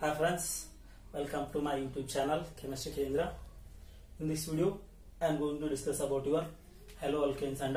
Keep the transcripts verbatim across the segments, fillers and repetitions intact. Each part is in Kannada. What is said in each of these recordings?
Hi friends, welcome to my YouTube channel Chemistry Kendra. In this video, I am going to discuss about your haloalkanes and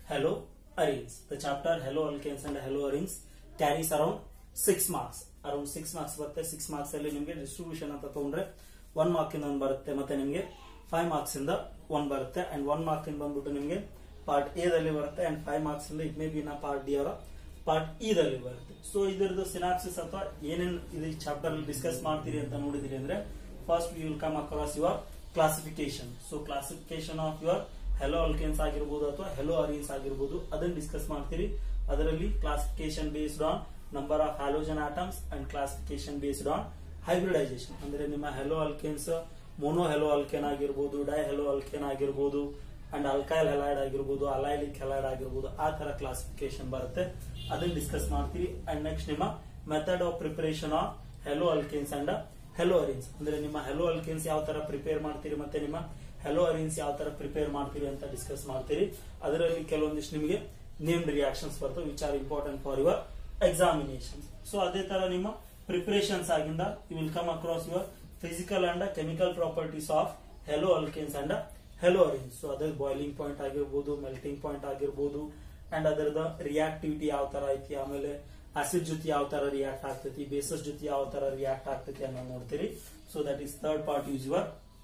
haloarenes. The chapter haloalkanes and haloarenes carries around six marks. Around six marks ಬರುತ್ತೆ. six marks ಅಲ್ಲಿ ನಿಮಗೆ ಡಿಸ್ಟ್ರಿಬ್ಯೂಷನ್ ಅಂತ ತಗೊಂಡ್ರೆ one mark ಇಂದ ಒಂದು ಬರುತ್ತೆ ಮತ್ತೆ ನಿಮಗೆ five marks ಇಂದ one ಬರುತ್ತೆ and one mark ಇಂದ ಬಂದ್ಬಿಟ್ಟು ನಿಮಗೆ ಪಾರ್ಟ್ ಎ ದಲ್ಲಿ ಬರುತ್ತೆ and five marks ಇಂದ ಇಟ್ ಮೇ ಬಿ ನಾ ಪಾರ್ಟ್ ಡಿ ಅವರ ಪಾರ್ಟ್ ಇ ದಲ್ಲಿ ಬರುತ್ತೆ. ಸೊ ಇದರದ್ದು ಸಿನಾಪ್ಸಿಸ್ ಅಥವಾ ಏನೇನು ಇದು ಚಾಪ್ಟರ್ ಅಲ್ಲಿ ಡಿಸ್ಕಸ್ ಮಾಡ್ತೀರಿ ಅಂತ ನೋಡಿದಿರಿ ಅಂದ್ರೆ first we will come across your classification. So classification of your haloalkanes ಆಗಿರಬಹುದು ಅಥವಾ haloarenes ಆಗಿರಬಹುದು ಅದನ್ನ ಡಿಸ್ಕಸ್ ಮಾಡ್ತೀರಿ. ಅದರಲ್ಲಿ classification based on number of halogen atoms and classification based on hybridization. ಅಂದ್ರೆ ನಿಮ್ಮ haloalkanes ಮೋನೋ haloalkane ಆಗಿರಬಹುದು, ಡೈ haloalkane ಆಗಿರಬಹುದು ಅಂಡ್ ಅಲ್ಕೈಲ್ ಹೆಲೈಡ್ ಆಗಿರಬಹುದು, ಅಲೈಲಿಕ್ ಹೆಲೈಡ್ ಆಗಿರಬಹುದು, ಆ ತರ ಕ್ಲಾಸಿಫಿಕೇಶನ್ ಬರುತ್ತೆ. ಅದನ್ನ ಡಿಸ್ಕಸ್ ಮಾಡ್ತೀವಿ. ಅಂಡ್ ನೆಕ್ಸ್ಟ್ ನಿಮ್ಮ method of preparation of haloalkanes and haloarenes ಅಂದ್ರೆ ನಿಮ್ಮ haloalkanes ಯಾವ ತರ ಪ್ರಿಪೇರ್ ಮಾಡ್ತೀರಿ ಮತ್ತೆ ನಿಮ್ಮ haloarenes ಯಾವ ತರ ಪ್ರಿಪೇರ್ ಮಾಡ್ತೀರಿ ಅಂತ ಡಿಸ್ಕಸ್ ಮಾಡ್ತೀರಿ. ಅದರಲ್ಲಿ ಕೆಲವೊಂದಿಷ್ಟು ನಿಮಗೆ ನೇಮ್ಡ್ ರಿಯಾಕ್ಷನ್ಸ್ ಬರ್ತವೆ which are important for your examination. So ಅದೇ ತರ ನಿಮ್ಮ ಪ್ರಿಪರೇಷನ್ಸ್ ಆಗಿಂದ you will come across your physical and chemical properties of haloalkanes and haloarenes. So ಅದರ ಬಾಯ್ಲಿಂಗ್ ಪಾಯಿಂಟ್ ಆಗಿರ್ಬೋದು, ಮೆಲ್ಟಿಂಗ್ ಪಾಯಿಂಟ್ ಆಗಿರ್ಬೋದು ಅಂಡ್ ಅದರದ ರಿಯಾಕ್ಟಿವಿಟಿ ಯಾವ ತರ ಐತಿ, ಆಮೇಲೆ ಆಸಿಡ್ ಜೊತೆ ಯಾವ ತರ ರಿಯಾಕ್ಟ್ ಆಗ್ತೈತಿ, ಬೇಸಸ್ ಜೊತೆ ಯಾವ ತರ ರಿಯಾಕ್ಟ್ ಆಗ್ತೈತಿ ಅನ್ನೋ ನೋಡ್ತೀರಿ. So that is third part use your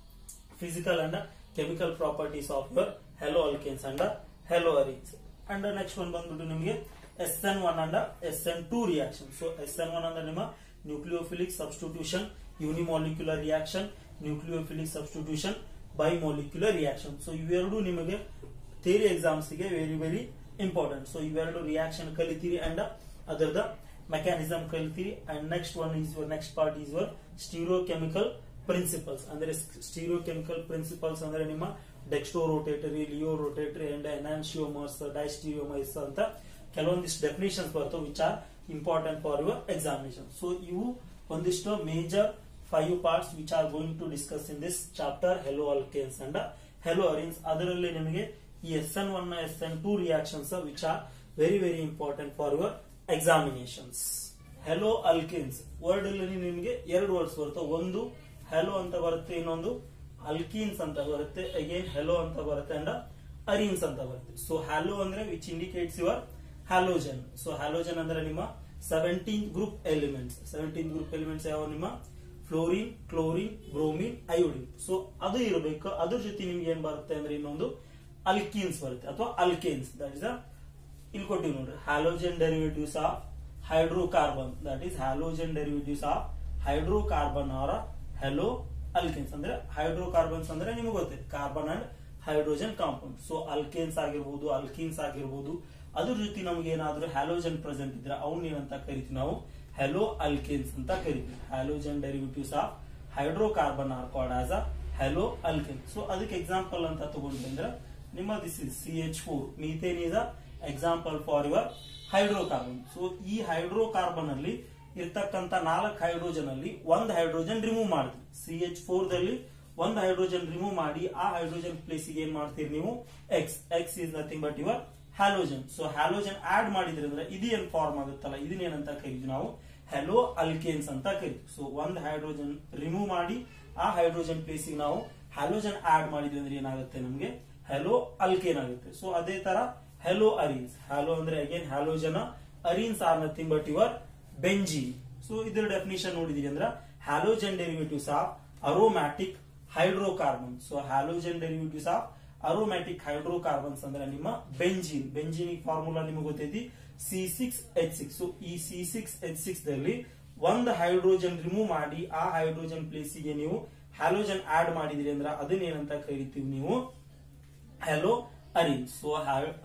physical and chemical properties of your haloalkanes and haloarenes. And next one ಬಂದ್ಬಿಟ್ಟು ನಿಮಗೆ S N one and S N two reaction. So S N one ಅಂದ್ರೆ ನಿಮ್ಮ nucleophilic substitution unimolecular reaction, nucleophilic substitution bimolecular reaction. So ಇವೆರಡು ನಿಮಗೆ ಥಿಯರಿ ಎಕ್ಸಾಮ್ಸ್ ಗೆ ವೆರಿ ವೆರಿ ಇಂಪಾರ್ಟೆಂಟ್. ಸೊ ಇವೆರಡು ರಿಯಾಕ್ಷನ್ ಕಲಿತೀರಿ ಅಂಡ್ ಅದರದ ಮೆಕ್ಯಾನಿಸಮ್ ಕಲಿತೀರಿ. And next one is your next part is your stereochemical principles. ಅಂದ್ರೆ ಸ್ಟೀರಿಯೋಕೆಮಿಕಲ್ ಪ್ರಿನ್ಸಿಪಲ್ಸ್ ಅಂದ್ರೆ ನಿಮ್ಮ ಡೆಕ್ಸ್ಟೋ ರೋಟೇಟರಿ, ಲಿಯೋ ರೋಟೇಟರಿ ಅಂಡ್ ಎನಾನ್ಶಿಯೋಮರ್ಸ್, ಡೈಸ್ಟಿರಿಯೋಮರ್ಸ್ ಅಂತ ಕೆಲವೊಂದಿಷ್ಟು ಡೆಫಿನೇಷನ್ಸ್ ಬರ್ತವೆ which are important for your examination. So ಇವು ಒಂದಿಷ್ಟು major five parts which are going to discuss in this chapter haloalkanes and haloarenes. ಅದರಲ್ಲಿ ನಿಮಗೆ ಈ S N one S N two reactions which are very very important for your examinations. haloalkanes word ಅಲ್ಲಿ ನಿಮಗೆ ಎರಡು ವರ್ಡ್ಸ್ ಬರುತ್ತೆ. ಒಂದು ಹ್ಯಾಲೋ ಅಂತ ಬರುತ್ತೆ, ಇನ್ನೊಂದು ಅಲ್ಕೀನ್ಸ್ ಅಂತ ಬರುತ್ತೆ, ಅಗೇನ್ ಹೆಲೋ ಅಂತ ಬರುತ್ತೆ ಅಂಡ್ ಅರೀನ್ಸ್ ಅಂತ ಬರುತ್ತೆ. ಸೊ ಹ್ಯಾಲೋ ಅಂದ್ರೆ which indicates your halogen. So halogen ಅಂದ್ರೆ ನಿಮ್ಮ seventeen group elements. Seventeen group elements ಯಾವ ನಿಮ್ಮ fluorine, chlorine, bromine, iodine. So ಅದು ಇರಬೇಕು. ಅದ್ರ ಜೊತೆ ನಿಮ್ಗೆ ಏನ್ ಬರುತ್ತೆ ಅಂದ್ರೆ ಇನ್ನೊಂದು ಅಲ್ಕೀನ್ಸ್ ಬರುತ್ತೆ ಅಥವಾ ಅಲ್ಕೇನ್ಸ್. ದಟ್ ಇಸ್ ಇಲ್ಲಿ ಕೊಟ್ಟಿವಿ ನೋಡ್ರಿ, halogen derivatives of hydrocarbon. That is halogen derivatives of hydrocarbon are halo alkanes. ಅಂದ್ರೆ ಹೈಡ್ರೋಕಾರ್ಬನ್ಸ್ ಅಂದ್ರೆ ನಿಮ್ಗೆ ಗೊತ್ತಿದೆ carbon and hydrogen compound. So alkanes ಆಗಿರ್ಬೋದು, ಅಲ್ಕೀನ್ಸ್ ಆಗಿರ್ಬೋದು, ಅದ್ರ ಜೊತೆ ನಮ್ಗೆ ಏನಾದ್ರೂ ಹ್ಯಾಲೋಜನ್ ಪ್ರೆಸೆಂಟ್ ಇದ್ರೆ ಅವ್ನ ಏನಂತ ಕರಿತೀವಿ ನಾವು haloalkanes ಅಂತ ಕರಿತೀವಿ. Halogen derivatives of hydrocarbon are called as a haloalkane. So ಅದಕ್ಕೆ ಎಕ್ಸಾಂಪಲ್ ಅಂತ ತಗೊಂಡ್ರೆ ಅಂದ್ರೆ ನಿಮ್ಮ this is C H four. Methane is a example for your hydrocarbon. So ಈ ಹೈಡ್ರೋಕಾರ್ಬನ್ ಅಲ್ಲಿ ಇರ್ತಕ್ಕಂತ ನಾಲ್ಕು ಹೈಡ್ರೋಜನ್ ಅಲ್ಲಿ ಒಂದು ಹೈಡ್ರೋಜನ್ ರಿಮೂವ್ ಮಾಡ್ತೀವಿ. ಸಿ ಎಚ್ ಫೋರ್ ದಲ್ಲಿ ಒಂದು ಹೈಡ್ರೋಜನ್ ರಿಮೂವ್ ಮಾಡಿ ಆ ಹೈಡ್ರೋಜನ್ ಪ್ಲೇಸ್ ಗೆ ಏನ್ ಮಾಡ್ತೀರಿ ನೀವು X. X is nothing but your halogen. So halogen add ಮಾಡಿದ್ರೆ ಅಂದ್ರೆ ಇದು ಏನ್ ಫಾರ್ಮ್ ಆಗುತ್ತಲ್ಲ ಇದನ್ನೇನಂತ ಕರಿತೀವಿ ನಾವು haloalkanes ಅಂತ ಕರಿತೀವಿ. ಸೊ ಒಂದು ಹೈಡ್ರೋಜನ್ ರಿಮೂವ್ ಮಾಡಿ ಆ ಹೈಡ್ರೋಜನ್ ಪ್ಲೇಸ್ ಗೆ ನಾವು ಹ್ಯಾಲೋಜನ್ ಆಡ್ ಮಾಡಿದ್ವಿ ಅಂದ್ರೆ ಏನಾಗುತ್ತೆ ನಮಗೆ haloalkane ಆಗುತ್ತೆ. ಸೊ ಅದೇ ತರ haloarenes. ಹ್ಯಾಲೋ ಅಂದ್ರೆ again halogen, arenes are nothing but your benzene. So ಇದರ ಡೆಫಿನಿಷನ್ ನೋಡಿದೀರಿ ಅಂದ್ರೆ halogen derivatives of aromatic hydrocarbon. So halogen derivatives of aromatic hydrocarbons ಅಂದ್ರೆ ನಿಮ್ಮ ಬೆಂಜೀನ್. ಬೆಂಜೀನಿಕ್ ಫಾರ್ಮುಲಾ ನಿಮಗೆ ಗೊತ್ತೈತಿ C six H six. So ಈ ಸಿ ಸಿಕ್ಸ್ ಎಚ್ ಸಿಕ್ಸ್ ದಲ್ಲಿ ಒಂದು ಹೈಡ್ರೋಜನ್ ರಿಮೂವ್ ಮಾಡಿ ಆ ಹೈಡ್ರೋಜನ್ ಪ್ಲೇಸ್ ಗೆ ನೀವು ಹ್ಯಾಲೋಜನ್ ಆಡ್ ಮಾಡಿದ್ರಿ ಅಂದ್ರೆ ಅದನ್ನೇನಂತ ಕರಿತೀವಿ ನೀವು haloarenes. So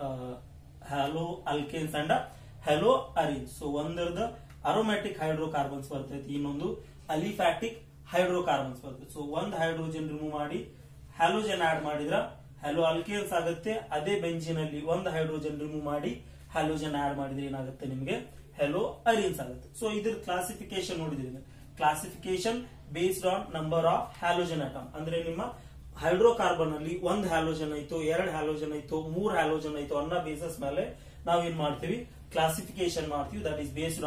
haloalkanes and haloarenes. So ಒಂದರದ ಅರೋಮ್ಯಾಟಿಕ್ ಹೈಡ್ರೋಕಾರ್ಬನ್ಸ್ ಬರ್ತೈತಿ, ಇನ್ನೊಂದು ಅಲಿಫ್ಯಾಟಿಕ್ ಹೈಡ್ರೋಕಾರ್ಬನ್ಸ್ ಬರ್ತೈತಿ. ಸೊ ಒಂದು ಹೈಡ್ರೋಜನ್ ರಿಮೂವ್ ಮಾಡಿ ಹ್ಯಾಲೋಜನ್ ಆಡ್ ಮಾಡಿದ್ರ haloalkanes ಆಗುತ್ತೆ. ಅದೇ ಬೆಂಜಿನ್ ಅಲ್ಲಿ ಒಂದು ಹೈಡ್ರೋಜನ್ ರಿಮೂವ್ ಮಾಡಿ ಹ್ಯಾಲೋಜನ್ ಆಡ್ ಮಾಡಿದ್ರೆ ಏನಾಗುತ್ತೆ ನಿಮಗೆ haloarenes ಆಗುತ್ತೆ. ಸೊ ಇದ್ರ ಕ್ಲಾಸಿಫಿಕೇಶನ್ ನೋಡಿದ್ರಿ, classification based on number of halogen atom. ಅಂದ್ರೆ ನಿಮ್ಮ ಹೈಡ್ರೋಕಾರ್ಬನ್ ಅಲ್ಲಿ ಒಂದು ಹ್ಯಾಲೋಜನ್ ಐತೋ, ಎರಡು ಹ್ಯಾಲೋಜನ್ ಐತೋ, ಮೂರ್ ಹ್ಯಾಲೋಜನ್ ಐತೋ ಅನ್ನೋ ಬೇಸಸ್ ಮೇಲೆ ನಾವ್ ಏನ್ ಮಾಡ್ತೀವಿ ಕ್ಲಾಸಿಫಿಕೇಶನ್ ಮಾಡ್ತೀವಿ. That is based on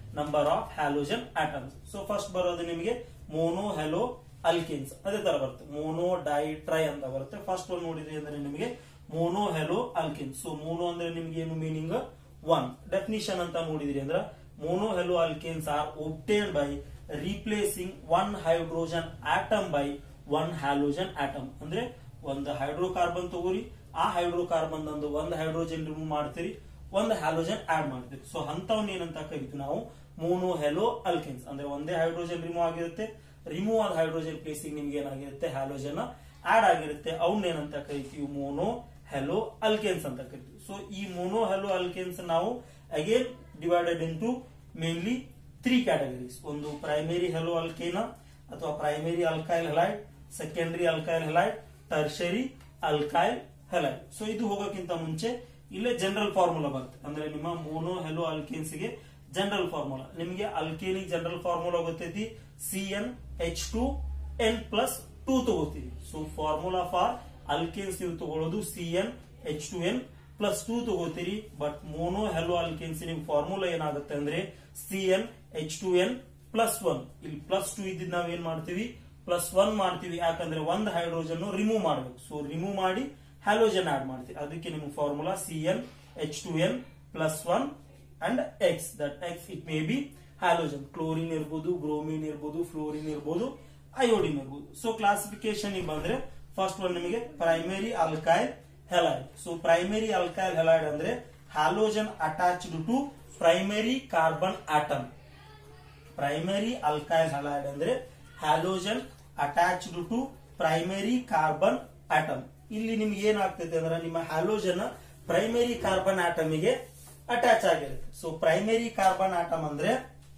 number of halogen atoms. So first ಬರೋದು ನಿಮಗೆ ಮೋನೋ ಹೆಲೋ ಅಲ್ಕಿನ್ಸ್, ಅದೇ ತರ ಬರುತ್ತೆ ಮೋನೋ ಡೈ ಟ್ರೈ ಅಂತ ಬರುತ್ತೆ. ಫಸ್ಟ್ ಒಂದು ನೋಡಿದ್ರಿ ಅಂದ್ರೆ ನಿಮಗೆ mono halo alkanes. So mono ಅಂದ್ರೆ ನಿಮ್ಗೆ ಏನು ಮೀನಿಂಗ್ ಒನ್. ಡೆಫಿನಿಷನ್ ಅಂತ ನೋಡಿದ್ರಿ ಅಂದ್ರೆ mono halo alkanes are obtained by replacing one hydrogen atom by one halogen atom. ಅಂದ್ರೆ ಒಂದು ಹೈಡ್ರೋಕಾರ್ಬನ್ ತಗೋರಿ, ಆ ಹೈಡ್ರೋಕಾರ್ಬನ್ ಒಂದು ಒಂದು ಹೈಡ್ರೋಜನ್ ರಿಮೂವ್ ಮಾಡ್ತೀರಿ, ಒಂದು ಹ್ಯಾಲೋಜನ್ ಆಡ್ ಮಾಡ್ತೀರಿ. ಸೊ ಅಂತವನ್ನ ಏನಂತ ಕರಿತೀವಿ ನಾವು ಮೋನೋ ಹೆಲೋ ಅಲ್ಕಿನ್ಸ್. ಅಂದ್ರೆ ಒಂದೇ ಹೈಡ್ರೋಜನ್ ರಿಮೂವ್ ಆಗಿರುತ್ತೆ, ರಿಮೂವ್ ಆದ ಹೈಡ್ರೋಜನ್ ಪ್ಲೇಸಿಗೆ ನಿಮ್ಗೆ ಏನಾಗಿರುತ್ತೆ ಹ್ಯಾಲೋಜನ್ ಆಡ್ ಆಗಿರುತ್ತೆ, ಅವನ್ನ ಏನಂತ ಕರಿತೀವಿ ಮೋನೋ ಹೆಲೋ ಅಲ್ಕೆನ್ಸ್ ಅಂತ ಕರಿತೀವಿ. ಸೊ ಈ ಮೋನೋ ಹೆಲೋ ಅಲ್ಕೆನ್ಸ್ ನಾವು again divided into mainly three categories. ಒಂದು ಪ್ರೈಮರಿ ಹೆಲೋ ಅಲ್ಕೇನ ಅಥವಾ primary alkyl halide, secondary alkyl halide, tertiary alkyl halide. So ಇದು ಹೋಗೋಕ್ಕಿಂತ ಮುಂಚೆ ಇಲ್ಲೇ ಜನರಲ್ ಫಾರ್ಮುಲಾ ಬರುತ್ತೆ. ಅಂದ್ರೆ ನಿಮ್ಮ ಮೋನೋ ಹೆಲೋ ಅಲ್ಕೇನ್ಸ್ ಗೆ ಜನರಲ್ ಫಾರ್ಮುಲಾ, ನಿಮಗೆ ಅಲ್ಕೇನಿಗೆ ಜನರಲ್ ಫಾರ್ಮುಲಾ ಗೊತ್ತೈತಿ C n H two n plus two ತಗೋತೀವಿ. ಸೊ ಫಾರ್ಮುಲಾ ಫಾರ್ ಅಲ್ಕೇನ್ಸ್ ನೀವು ತಗೊಳ್ಳೋದು C n H two n plus two ತಗೋತೀರಿ. But mono hello alkanes ನಿಮ್ ಫಾರ್ಮುಲಾ ಏನಾಗುತ್ತೆ ಅಂದ್ರೆ C n H two n plus one. ಇಲ್ಲಿ ಪ್ಲಸ್ ಟೂ ಇದ್ದಿದ್ ನಾವ್ ಏನ್ ಮಾಡ್ತೀವಿ ಪ್ಲಸ್ ಒನ್ ಮಾಡ್ತೀವಿ, ಯಾಕಂದ್ರೆ ಒಂದು ಹೈಡ್ರೋಜನ್ ರಿಮೂವ್ ಮಾಡಬೇಕು. ಸೊ ರಿಮೂವ್ ಮಾಡಿ ಹ್ಯಾಲೋಜನ್ ಆಡ್ ಮಾಡ್ತೀವಿ, ಅದಕ್ಕೆ ನಿಮ್ಗೆ formula C n H two n plus one and X. That X it may be halogen, chlorine ಇರ್ಬೋದು, ಬ್ರೋಮಿನ್ ಇರ್ಬೋದು, ಫ್ಲೋರಿನ್ ಇರ್ಬೋದು, ಅಯೋಡಿನ್ ಇರ್ಬೋದು. ಸೊ ಕ್ಲಾಸಿಫಿಕೇಶನ್ ಬಂದ್ರೆ ಫಸ್ಟ್ ಒನ್ ನಿಮಗೆ primary alkyl halide. So primary alkyl halide ಅಂದ್ರೆ halogen attached to primary carbon atom. Primary alkyl halide ಅಂದ್ರೆ halogen attached to primary carbon atom. ಇಲ್ಲಿ ನಿಮ್ಗೆ ಏನಾಗ್ತದೆ ಅಂದ್ರೆ ನಿಮ್ಮ ಹ್ಯಾಲೋಜನ್ ಪ್ರೈಮರಿ ಕಾರ್ಬನ್ ಆಟಮಿಗೆ ಅಟ್ಯಾಚ್ ಆಗಿರುತ್ತೆ. ಸೊ ಪ್ರೈಮರಿ ಕಾರ್ಬನ್ ಆಟಮ್ ಅಂದ್ರೆ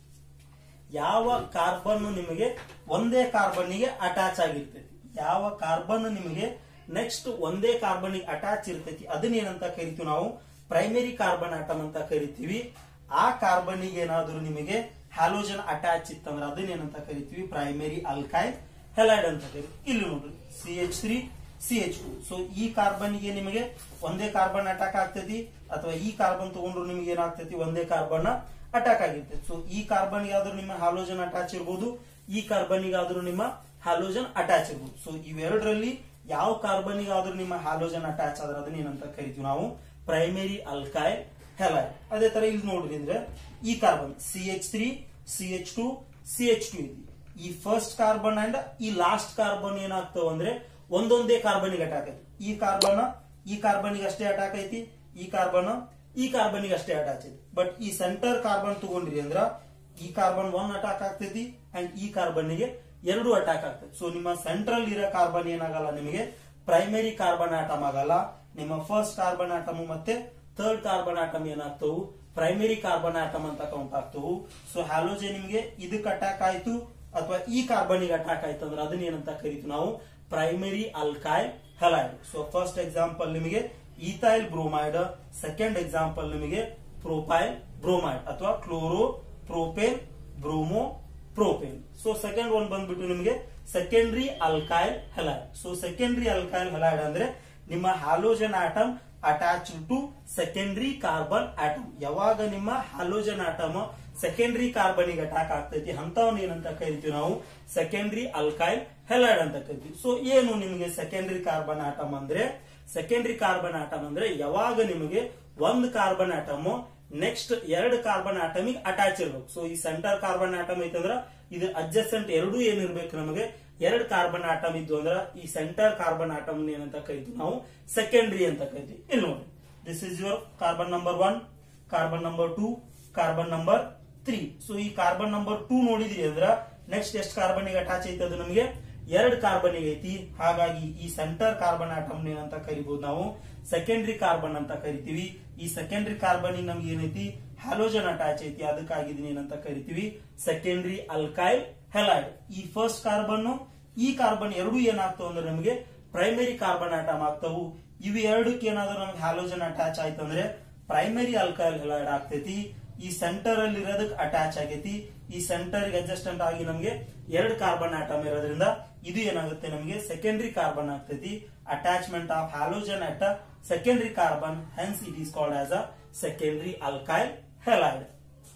ಯಾವ ಕಾರ್ಬನ್ ನಿಮಗೆ ಒಂದೇ ಕಾರ್ಬನ್ ಗೆ ಅಟ್ಯಾಚ್ ಆಗಿರ್ತೈತಿ, ಯಾವ ಕಾರ್ಬನ್ ನಿಮಗೆ ನೆಕ್ಸ್ಟ್ ಒಂದೇ ಕಾರ್ಬನ್ ಅಟ್ಯಾಚ್ ಇರ್ತೈತಿ, ಅದನ್ನ ಏನಂತ ಕರಿತೀವಿ ನಾವು ಪ್ರೈಮರಿ ಕಾರ್ಬನ್ ಆಟಮ್ ಅಂತ ಕರಿತೀವಿ. ಆ ಕಾರ್ಬನ್ ಏನಾದ್ರೂ ನಿಮಗೆ ಹ್ಯಾಲೋಜನ್ ಅಟ್ಯಾಚ್ ಇತ್ತಂದ್ರೆ ಅದನ್ನ ಏನಂತ ಕರಿತೀವಿ ಪ್ರೈಮರಿ ಅಲ್ಕೈಲ್ ಹೆಲೈಡ್ ಅಂತ ಕರಿತೀವಿ. ಇಲ್ಲಿ ನೋಡ್ರಿ C H three C H two. So ಈ ಕಾರ್ಬನ್ ಗೆ ನಿಮಗೆ ಒಂದೇ ಕಾರ್ಬನ್ ಅಟ್ಯಾಕ್ ಆಗ್ತೈತಿ, ಅಥವಾ ಈ ಕಾರ್ಬನ್ ತಗೊಂಡ್ರು ನಿಮ್ಗೆ ಏನಾಗ್ತೈತಿ ಒಂದೇ ಕಾರ್ಬನ್ ಅಟ್ಯಾಕ್ ಆಗಿರ್ತೈತಿ. ಸೊ ಈ ಕಾರ್ಬನ್ ಗಾದ್ರೂ ನಿಮ್ಮ ಹ್ಯಾಲೋಜನ್ ಅಟ್ಯಾಚ್ ಇರ್ಬೋದು, ಈ ಕಾರ್ಬನ್ ಗಾದ್ರೂ ನಿಮ್ಮ ಹ್ಯಾಲೋಜನ್ ಅಟ್ಯಾಚ್ ಇರ್ಬೋದು. ಸೊ ಇವೆರಡರಲ್ಲಿ ಯಾವ ಕಾರ್ಬನ್ ಗಾದ್ರೂ ನಿಮ್ಮ ಹ್ಯಾಲೋಜನ್ ಅಟ್ಯಾಚ್ ಆದ್ರೆ ಅದನ್ನ ಏನಂತ ಕರಿತೀವಿ ನಾವು ಪ್ರೈಮರಿ ಅಲ್ಕೈಲ್ ಹೆಲೈಡ್. ಅದೇ ತರ ಇಲ್ಲಿ ನೋಡ್ರಿ ಅಂದ್ರೆ ಈ carbon C H three C H two C H two ಇದೆ. ಈ ಫಸ್ಟ್ ಕಾರ್ಬನ್ ಅಂಡ್ ಈ ಲಾಸ್ಟ್ ಕಾರ್ಬನ್ ಏನಾಗ್ತಾವ ಅಂದ್ರೆ ಒಂದೊಂದೇ ಕಾರ್ಬನ್ ಗೆ ಅಟ್ಯಾಕ್ ಐತಿ. ಈ ಕಾರ್ಬನ್ ಈ ಕಾರ್ಬನ್ ಗೆ ಅಷ್ಟೇ ಅಟ್ಯಾಕ್ ಐತಿ, ಈ ಕಾರ್ಬನ್ ಈ ಕಾರ್ಬನ್ ಗೆ ಅಷ್ಟೇ ಅಟ್ಯಾಚ್ ಐತಿ. ಬಟ್ ಈ ಸೆಂಟರ್ ಕಾರ್ಬನ್ ತಗೊಂಡ್ರಿ ಅಂದ್ರ ಈ ಕಾರ್ಬನ್ ಒನ್ ಅಟ್ಯಾಕ್ ಆಗ್ತೈತಿ ಅಂಡ್ ಈ ಕಾರ್ಬನ್ ಗೆ ಎರಡು ಅಟ್ಯಾಕ್ ಆಗ್ತೈತಿ. ಸೊ ನಿಮ್ಮ ಸೆಂಟ್ರಲ್ ಇರೋ ಕಾರ್ಬನ್ ಏನಾಗಲ್ಲ ನಿಮಗೆ ಪ್ರೈಮರಿ ಕಾರ್ಬನ್ ಆಟಮ್ ಆಗಲ್ಲ. ನಿಮ್ಮ ಫಸ್ಟ್ ಕಾರ್ಬನ್ ಆಟಮ್ ಮತ್ತೆ ಥರ್ಡ್ ಕಾರ್ಬನ್ ಆಟಮ್ ಏನಾಗ್ತವು ಪ್ರೈಮರಿ ಕಾರ್ಬನ್ ಆಟಮ್ ಅಂತ ಕೌಂಟ್ ಆಗ್ತವು. ಸೊ ಹ್ಯಾಲೋಜನ್ ನಿಮಗೆ ಇದಕ್ಕೆ ಅಟ್ಯಾಕ್ ಆಯ್ತು ಅಥವಾ ಈ ಕಾರ್ಬನ್ ಗೆ ಅಟ್ಯಾಕ್ ಆಯ್ತು ಅಂದ್ರೆ ಅದನ್ನ ಏನಂತ ಕರಿತೀವಿ ನಾವು primary alkyl halide. So first example ನಿಮಗೆ ಈಥೈಲ್ ಬ್ರೋಮೈಡ್, ಸೆಕೆಂಡ್ ಎಕ್ಸಾಂಪಲ್ ನಿಮಗೆ ಪ್ರೋಪೈಲ್ ಬ್ರೋಮೈಡ್ ಅಥವಾ chloro propane bromo propane. So second one ಬಂದ್ಬಿಟ್ಟು ನಿಮಗೆ secondary alkyl halide. So secondary alkyl halide ಅಂದ್ರೆ ನಿಮ್ಮ halogen atom attach to secondary carbon atom. ಯಾವಾಗ ನಿಮ್ಮ ಹ್ಯಾಲೋಜನ್ ಆಟಮ್ ಸೆಕೆಂಡರಿ ಕಾರ್ಬನ್ ಗೆ ಅಟ್ಯಾಕ್ ಆಗ್ತೈತಿ ಅಂತವನ್ನ ಏನಂತ ಕರಿತೀವಿ ನಾವು ಸೆಕೆಂಡರಿ ಅಲ್ಕೈಲ್ ಹೆಲೈಡ್ ಅಂತ ಕರಿತೀವಿ. ಸೊ ಏನು ನಿಮಗೆ ಸೆಕೆಂಡರಿ ಕಾರ್ಬನ್ ಆಟಮ್ ಅಂದ್ರೆ ಸೆಕೆಂಡರಿ ಕಾರ್ಬನ್ ಆಟಮ್ ಅಂದ್ರೆ ಯಾವಾಗ ನಿಮಗೆ ಒಂದು ಕಾರ್ಬನ್ ಆಟಮ್ ನೆಕ್ಸ್ಟ್ ಎರಡು ಕಾರ್ಬನ್ ಆಟಮಿಗೆ ಅಟ್ಯಾಚ್ ಇರ್ಬೇಕು. ಸೊ ಈ ಸೆಂಟರ್ ಕಾರ್ಬನ್ ಆಟಮ್ ಐತಂದ್ರ ಇದು ಅಡ್ಜಸೆಂಟ್ ಎರಡು ಏನಿರ್ಬೇಕು ನಮಗೆ ಎರಡು ಕಾರ್ಬನ್ ಆಟಮ್ ಇದ್ದು ಅಂದ್ರ ಈ ಸೆಂಟರ್ ಕಾರ್ಬನ್ ಆಟಮ್ ಏನಂತ ಕರಿತೀವಿ ನಾವು ಸೆಕೆಂಡರಿ ಅಂತ ಕರಿತೀವಿ. ಇಲ್ಲಿ ನೋಡಿ this is your carbon number one, carbon number two, carbon number three. So ಈ ಕಾರ್ಬನ್ ನಂಬರ್ ಟೂ ನೋಡಿದ್ರಿ ಅಂದ್ರ ನೆಕ್ಸ್ಟ್ ಎಷ್ಟು ಕಾರ್ಬನ್ ಗೆ ಅಟ್ಯಾಚ್ ಐತೆ ಅದು ನಮಗೆ ಎರಡು ಕಾರ್ಬನ್ ಐತಿ. ಹಾಗಾಗಿ ಈ ಸೆಂಟರ್ ಕಾರ್ಬನ್ ಆಟಮ್ ಏನಂತ ಕರಿಬಹುದು ನಾವು ಸೆಕೆಂಡರಿ ಕಾರ್ಬನ್ ಅಂತ ಕರಿತೀವಿ. ಈ ಸೆಕೆಂಡರಿ ಕಾರ್ಬನ್ ನಮ್ಗೆ ಏನೈತಿ ಹ್ಯಾಲೋಜನ್ ಅಟ್ಯಾಚ್ ಐತಿ, ಅದಕ್ಕಾಗಿ ಇದನ್ನ ಏನಂತ ಕರಿತೀವಿ ಸೆಕೆಂಡರಿ ಅಲ್ಕೈಲ್ ಹೆಲೈಡ್. ಈ ಫಸ್ಟ್ ಕಾರ್ಬನ್ ಈ ಕಾರ್ಬನ್ ಎರಡು ಏನಾಗ್ತಾವ ಅಂದ್ರೆ ನಮಗೆ ಪ್ರೈಮರಿ ಕಾರ್ಬನ್ ಆಟಮ್ ಆಗ್ತಾವು. ಇವು ಎರಡಕ್ಕೆ ಏನಾದ್ರೂ ನಮ್ಗೆ ಹ್ಯಾಲೋಜನ್ ಅಟ್ಯಾಚ್ ಆಯ್ತಂದ್ರೆ ಪ್ರೈಮರಿ ಅಲ್ಕೈಲ್ ಹೆಲೈಡ್ ಆಗ್ತೈತಿ. ಈ ಸೆಂಟರ್ ಅಲ್ಲಿ ಇರೋದಕ್ಕೆ ಅಟ್ಯಾಚ್ ಆಗೈತಿ. ಈ ಸೆಂಟರ್ ಗೆ ಅಡ್ಜಸ್ಟೆಂಟ್ ಆಗಿ ನಮಗೆ ಎರಡು ಕಾರ್ಬನ್ ಆಟಮ್ ಇರೋದ್ರಿಂದ ಇದು ಏನಾಗುತ್ತೆ ನಮಗೆ ಸೆಕೆಂಡರಿ ಕಾರ್ಬನ್ ಆಗ್ತೈತಿ. Attachment of halogen at secondary carbon, hence it is called as a secondary alkyl halide.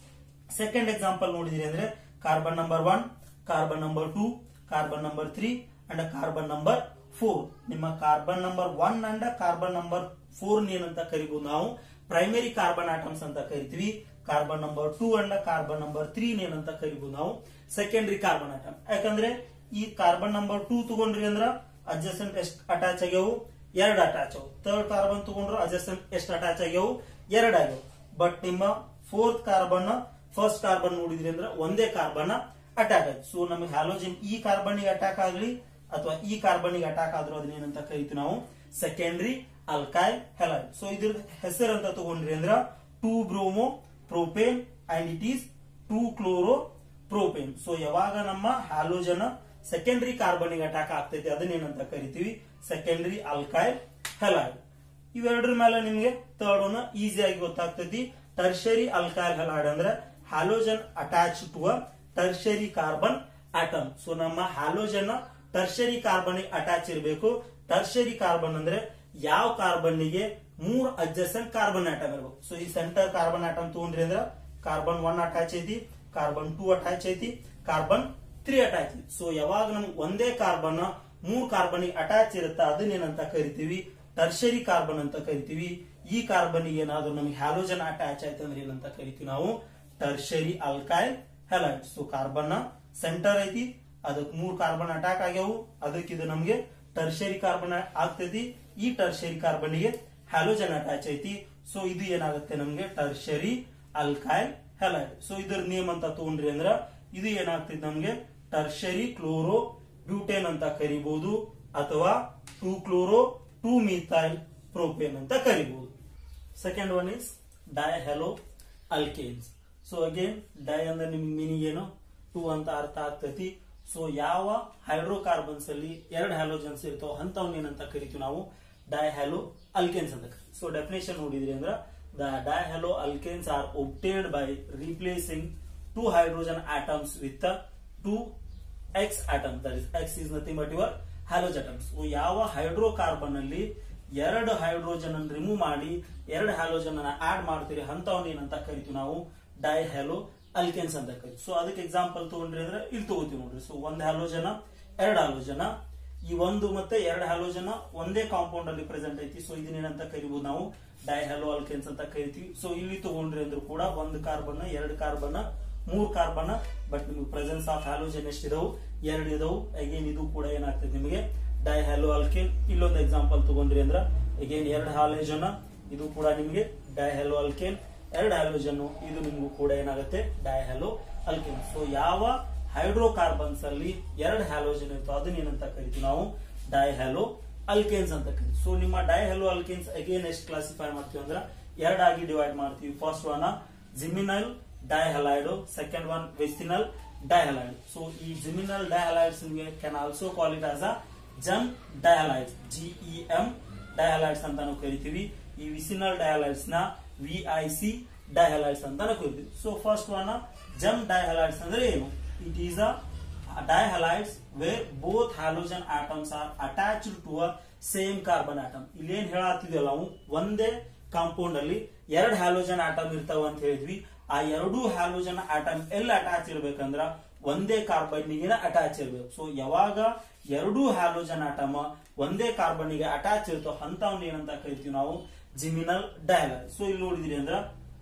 Second example ನೋಡಿದ್ರಿ ಅಂದ್ರೆ carbon number one, carbon number two, carbon number three and carbon number four. ನಿಮ್ಮ carbon number one and carbon number four ಏನಂತ ಕರಿಬಹುದು ನಾವು ಪ್ರೈಮರಿ ಕಾರ್ಬನ್ ಆಟಮ್ಸ್ ಅಂತ ಕರಿತೀವಿ. Carbon number two and carbon number three ಏನಂತ ಕರಿಬಹುದು ನಾವು ಸೆಕೆಂಡರಿ ಕಾರ್ಬನ್ ಆಟಮ್. ಯಾಕಂದ್ರೆ ಈ ಕಾರ್ಬನ್ ನಂಬರ್ ಟೂ ತಗೊಂಡ್ರಿ ಅಂದ್ರ ಅಡ್ಜಸೆಂಟ್ ಎಷ್ಟು ಅಟ್ಯಾಚ್ ಆಗ್ಯಾವು, ಎರಡು ಅಟ್ಯಾಚ್ ಆಗ್ಯಾವ. ಥರ್ಡ್ ಕಾರ್ಬನ್ ತಗೊಂಡ್ರು ಅಡ್ಜಸೆಂಟ್ ಎಷ್ಟು ಅಟ್ಯಾಚ್ ಆಗ್ಯಾವು, ಎರಡು ಆಗ್ಯಾವ. ಬಟ್ ನಿಮ್ಮ ಫೋರ್ತ್ ಕಾರ್ಬನ್ ಫಸ್ಟ್ ಕಾರ್ಬನ್ ನೋಡಿದ್ರಿ ಅಂದ್ರೆ ಒಂದೇ ಕಾರ್ಬನ್ ಅಟ್ಯಾಕ್ ಆಯ್ತು. ಸೊ ನಮಗೆ ಹ್ಯಾಲೋಜನ್ ಈ ಕಾರ್ಬನ್ ಅಟ್ಯಾಕ್ ಆಗ್ಲಿ ಅಥವಾ ಈ ಕಾರ್ಬನ್ ಅಟ್ಯಾಕ್ ಆದ್ರೂ ಅದನ್ನೇನಂತ ಕರಿತೀವಿ ನಾವು ಸೆಕೆಂಡರಿ ಅಲ್ಕೈಲ್ ಹೆಲೈಡ್. ಸೊ ಇದ್ರ ಹೆಸರು ಅಂತ ತಗೊಂಡ್ರಿ ಅಂದ್ರ two bromo propane and it is two chloro propane. So ಯಾವಾಗ ನಮ್ಮ ಹ್ಯಾಲೋಜನ್ ಸೆಕೆಂಡರಿ ಕಾರ್ಬನ್ ಅಟ್ಯಾಕ್ ಆಗ್ತೈತಿ ಅದನ್ನೇನಂತ ಕರಿತೀವಿ ಸೆಕೆಂಡರಿ ಅಲ್ಕೈಲ್ ಹೆಲೈಡ್. ಇವೆರಡರ ಮೇಲೆ ನಿಮ್ಗೆ ಥರ್ಡ್ ಒನ್ ಈಸಿಯಾಗಿ ಗೊತ್ತಾಗ್ತೈತಿ. ಟರ್ಷರಿ ಅಲ್ಕೈಲ್ ಹೆಲೈಡ್ ಅಂದ್ರೆ halogen attach to a tertiary carbon atom. So ನಮ್ಮ ಹ್ಯಾಲೋಜನ್ ಟರ್ಷರಿ ಕಾರ್ಬನ್ ಅಟ್ಯಾಚ್ ಇರಬೇಕು. ಟರ್ಷರಿ ಕಾರ್ಬನ್ ಅಂದ್ರೆ ಯಾವ ಕಾರ್ಬನ್ ಗೆ ಮೂರ್ ಅಡ್ಜಸೆಂಟ್ ಕಾರ್ಬನ್ ಆಟಮ್ ಇರಬೇಕು. ಸೊ ಈ ಸೆಂಟರ್ ಕಾರ್ಬನ್ ಆಟಮ್ ತಗೊಂಡ್ರಿ ಅಂದ್ರೆ ಕಾರ್ಬನ್ ಒನ್ ಅಟ್ಯಾಚ್ ಐತಿ, ಕಾರ್ಬನ್ ಟೂ ಅಟ್ಯಾಚ್ ಐತಿ, ಕಾರ್ಬನ್ ತ್ರೀ ಅಟ್ಯಾಚ್ ಐತಿ. ಸೊ ಯಾವಾಗ ನಮ್ಗೆ ಒಂದೇ ಕಾರ್ಬನ್ ಮೂರ್ ಕಾರ್ಬನ್ ಅಟ್ಯಾಚ್ ಇರುತ್ತೆ ಅದನ್ನೇನಂತ ಕರಿತೀವಿ ಟರ್ಷರಿ ಕಾರ್ಬನ್ ಅಂತ ಕರಿತೀವಿ. ಈ ಕಾರ್ಬನ್ ಏನಾದ್ರು ನಮ್ಗೆ ಹ್ಯಾಲೋಜನ್ ಅಟ್ಯಾಚ್ ಆಯ್ತು ಅಂದ್ರೆ ಏನಂತ ಕರಿತೀವಿ ನಾವು tertiary alkyl halide. So carbon center ಐತಿ, ಅದಕ್ಕೆ ಮೂರ್ ಕಾರ್ಬನ್ ಅಟ್ಯಾಕ್ ಆಗ್ಯಾವು, ಅದಕ್ಕೆ ಇದು ನಮ್ಗೆ ಟರ್ಷರಿ ಕಾರ್ಬನ್ ಆಗ್ತೈತಿ. ಈ ಟರ್ಷರಿ ಕಾರ್ಬನ್ ಗೆ ಹ್ಯಾಲೋಜನ್ ಅಟ್ಯಾಚ್ ಐತಿ. ಸೊ ಇದು ಏನಾಗುತ್ತೆ ನಮ್ಗೆ ಟರ್ಷರಿ ಅಲ್ಕೈಲ್ ಹೆಲೈಡ್. ಸೊ ಇದ್ರ ನೇಮ್ ಅಂತ ತಗೊಂಡ್ರಿ ಅಂದ್ರ ಇದು ಏನಾಗ್ತೈತಿ ನಮ್ಗೆ ಟರ್ಷರಿ ಕ್ಲೋರೋ ಬ್ಯೂಟೇನ್ ಅಂತ ಕರಿಬಹುದು ಅಥವಾ two chloro two methyl propane ಅಂತ ಕರಿಬಹುದು. Second one is dihalo alkanes. So again di ಅಂದ್ರೆ ನಿಮ್ಗೆ ಮೀನಿಂಗ್ ಏನು ಟೂ ಅಂತ ಅರ್ಥ ಆಗ್ತೈತಿ. ಸೊ ಯಾವ ಹೈಡ್ರೋಕಾರ್ಬನ್ಸ್ ಅಲ್ಲಿ ಎರಡು ಹ್ಯಾಲೋಜನ್ಸ್ ಇರ್ತಾವ ಅಂತವನ್ನ ಏನಂತ ಕರಿತೀವಿ ನಾವು ಡೈಹ್ಯಾಲೋ ಅಲ್ಕೇನ್ಸ್ ಅಂತ ಕರಿತೀವಿ. ಸೊ ಡೆಫಿನೇಷನ್ ನೋಡಿದ್ರಿ ಅಂದ್ರ the dihalo alkanes are obtained by replacing two hydrogen atoms with two X atom. That is X is nothing but your halogen atoms. ಯಾವ ಹೈಡ್ರೋಕಾರ್ಬನ್ ಅಲ್ಲಿ ಎರಡು ಹೈಡ್ರೋಜನ್ ಅನ್ನು ರಿಮೂವ್ ಮಾಡಿ ಎರಡು ಹ್ಯಾಲೋಜನ್ ಅನ್ನ ಆಡ್ ಮಾಡ್ತೀರಿ ಅಂತವನ್ನ ಏನಂತ ಕರಿತೀವಿ ನಾವು ಡೈಹ್ಯಾಲೋ ಅಲ್ಕೇನ್ಸ್ ಅಂತ ಕರಿತೀವಿ. ಸೊ ಅದಕ್ಕೆ ಎಕ್ಸಾಂಪಲ್ ತಗೊಂಡ್ರಿ ಅಂದ್ರೆ ಇಲ್ಲಿ ತಗೋತೀವಿ ನೋಡ್ರಿ. ಸೊ ಒಂದ್ ಹ್ಯಾಲೋಜನ ಎರಡು ಹ್ಯಾಲೋಜನ, ಈ ಒಂದು ಮತ್ತೆ ಎರಡು ಹ್ಯಾಲೋಜನ ಒಂದೇ ಕಾಂಪೌಂಡ್ ಅಲ್ಲಿ ಪ್ರೆಸೆಂಟ್ ಐತಿ. ಸೊ ಇದನ್ನೇನಂತ ಕರಿಬಹುದು ನಾವು ಡೈಹ್ಯಾಲೋ ಅಲ್ಕೇನ್ಸ್ ಅಂತ ಕರಿತೀವಿ. ಸೊ ಇಲ್ಲಿ ತಗೊಂಡ್ರಿ ಅಂದ್ರೂ ಕೂಡ ಒಂದು ಕಾರ್ಬನ್, ಎರಡು ಕಾರ್ಬನ್, ಮೂರ್ ಕಾರ್ಬನ್, ಬಟ್ ನಿಮ್ಗೆ ಪ್ರೆಸೆನ್ಸ್ ಆಫ್ ಹ್ಯಾಲೋಜನ್ ಎಷ್ಟಿದವು ಎರಡು ಇದಾವು. ಅಗೇನ್ ಇದು ಕೂಡ ಏನಾಗ್ತದೆ ನಿಮಗೆ ಡೈಹ್ಯಾಲೋ ಅಲ್ಕೇನ್. ಇಲ್ಲೊಂದು ಎಕ್ಸಾಂಪಲ್ ತಗೊಂಡ್ರಿ ಅಂದ್ರ ಅಗೇನ್ ಎರಡು ಹ್ಯಾಲೋಜನ್, ಇದು ಕೂಡ ನಿಮಗೆ ಡೈಹ್ಯಾಲೋ ಅಲ್ಕೇನ್. ಎರಡು ಹ್ಯಾಲೋಜನ್ ಇದು ನಿಮಗೂ ಕೂಡ ಏನಾಗುತ್ತೆ ಡೈಹ್ಯಾಲೋ ಅಲ್ಕೇನ್. ಸೊ ಯಾವ ಹೈಡ್ರೋಕಾರ್ಬನ್ಸ್ ಅಲ್ಲಿ ಎರಡು ಹ್ಯಾಲೋಜನ್ ಇರ್ತೋ ಅದನ್ನ ಏನಂತ ಕರಿತೀವಿ ನಾವು ಡೈಹ್ಯಾಲೋ ಅಲ್ಕೇನ್ಸ್ ಅಂತ ಕರಿತೀವಿ. ಸೊ ನಿಮ್ಮ ಡೈಹ್ಯಾಲೋ ಅಲ್ಕೇನ್ಸ್ ಅಗೇನ್ ಎಷ್ಟು ಕ್ಲಾಸಿಫೈ ಮಾಡ್ತೀವಿ ಅಂದ್ರೆ ಎರಡಾಗಿ ಡಿವೈಡ್ ಮಾಡ್ತೀವಿ. First one geminal dihalide, second one vicinal dihalide. So ಈ geminal dihalides can also call it as a gem dihalides, GEM dihalides ಅಂತ ನಾವು ಕರಿತೀವಿ. ಈ ವಿಸಿನಲ್ ಡೈಹ್ಯಾಲೈಡ್ಸ್ ನ ವಿಐಸಿ ಡೈಹ್ಯಾಲೈಡ್ಸ್ ಅಂತ ನಾವು ಕರಿತೀವಿ. So first one gem dihalides ಅಂದ್ರೆ ಏನು? It is a dihalides where both halogen atoms are attached to a same carbon atom. ಇಲ್ಲಿ ಏನ್ ಹೇಳತ್ತಿದ್ವಲ್ಲ ನಾವು ಒಂದೇ ಕಾಂಪೌಂಡ್ ಅಲ್ಲಿ ಎರಡು ಹ್ಯಾಲೋಜನ್ ಆಟಮ್ ಇರ್ತಾವ ಅಂತ ಹೇಳಿದ್ವಿ. ಆ ಎರಡು ಹ್ಯಾಲೋಜನ್ ಆಟಮ್ ಎಲ್ಲಿ ಅಟ್ಯಾಚ್ ಇರ್ಬೇಕಂದ್ರ ಒಂದೇ ಕಾರ್ಬನ್ ಗೆ ಅಟ್ಯಾಚ್ ಇರ್ಬೇಕು. ಸೊ ಯಾವಾಗ ಎರಡು ಹ್ಯಾಲೋಜನ್ ಆಟಮ್ ಒಂದೇ ಕಾರ್ಬನ್ ಗೆ ಅಟ್ಯಾಚ್ ಇರ್ತಾವ ಅಂತವನ್ನ ಏನಂತ ಕರಿತೀವಿ ನಾವು ಜಿಮಿನಲ್ ಡೈಹ್ಯಾಲೈಡ್. ಸೊ ಇಲ್ಲಿ ನೋಡಿದಿರಿ ಅಂದ್ರ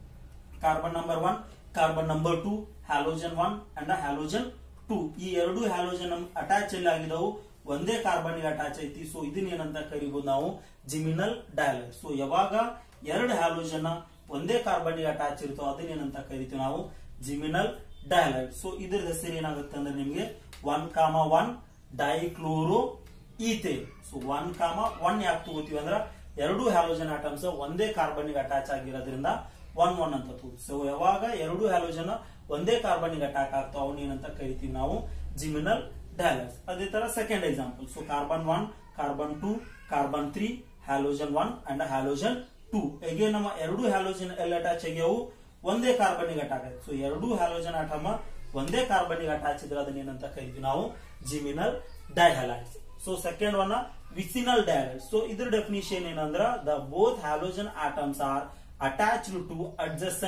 carbon number one, carbon number two, halogen one and halogen two, ಈ ಎರಡು ಹ್ಯಾಲೋಜನ್ ಅಟ್ಯಾಚ್ ಎಲ್ಲ ಆಗಿದವು ಒಂದೇ ಕಾರ್ಬನ್ ಗೆ ಅಟ್ಯಾಚ್ ಐತಿ. ಸೊ ಇದನ್ನ ಏನಂತ ಕರಿಬಹುದು ನಾವು ಜಿಮಿನಲ್ ಡೈಹ್ಯಾಲೈಡ್. ಸೊ ಯಾವಾಗ ಎರಡು ಹ್ಯಾಲೋಜನ್ ಒಂದೇ ಕಾರ್ಬನ್ ಗೆ ಅಟ್ಯಾಚ್ ಇರ್ತೋ ಅದನ್ನ ಏನಂತ ಕರಿತೀವಿ ನಾವು ಜಿಮಿನಲ್ ಡೈಹ್ಯಾಲೈಡ್. ಸೊ ಇದ್ರ ಹೆಸರು ಏನಾಗುತ್ತೆ ಅಂದ್ರೆ ನಿಮ್ಗೆ one comma one dichloro ethane. So one comma one ಯಾಕೆ ತಗೋತೀವಿ ಅಂದ್ರ ಎರಡು ಹ್ಯಾಲೋಜನ್ ಆಟಮ್ಸ್ ಒಂದೇ ಕಾರ್ಬನ್ ಗೆ ಅಟ್ಯಾಚ್ ಆಗಿರೋದ್ರಿಂದ ಒನ್ ಒನ್ ಅಂತ ತಗೋತೀವಿ. ಸೊ ಯಾವಾಗ ಎರಡು ಹ್ಯಾಲೋಜನ್ ಒಂದೇ ಕಾರ್ಬನ್ ಗೆ ಅಟ್ಯಾಕ್ ಆಗ್ತಾವ ಅವನ್ನ ಏನಂತ ಕರಿತೀವಿ ನಾವು ಜಿಮಿನಲ್ ಡೈಹ್ಯಾಲೈಡ್ಸ್. ಅದೇ ತರ second example. So carbon one, carbon two, carbon three, halogen one and halogen two. ಹೇಗೆ ನಮ್ಮ ಎರಡು ಹ್ಯಾಲೋಜನ್ ಎಲ್ಲ ಅಟ್ಯಾಚ್ ಆಗ್ಯಾವು ಒಂದೇ ಕಾರ್ಬನ್ ಗೆ ಅಟ್ಯಾಕ್ ಆಯ್ತು. ಸೊ ಎರಡು ಹ್ಯಾಲೋಜನ್ ಆಟಮ್ ಒಂದೇ ಕಾರ್ಬನ್ ಗೆ ಅಟ್ಯಾಚ್ ಇದ್ರೆ ಅದನ್ನ ಏನಂತ ಕರಿತೀವಿ ನಾವು geminal dihalides. So second one vicinal dihalides. So ಇದ್ರ ಡೆಫಿನಿಷನ್ ಏನಂದ್ರ the both halogen atoms are attached to adjacent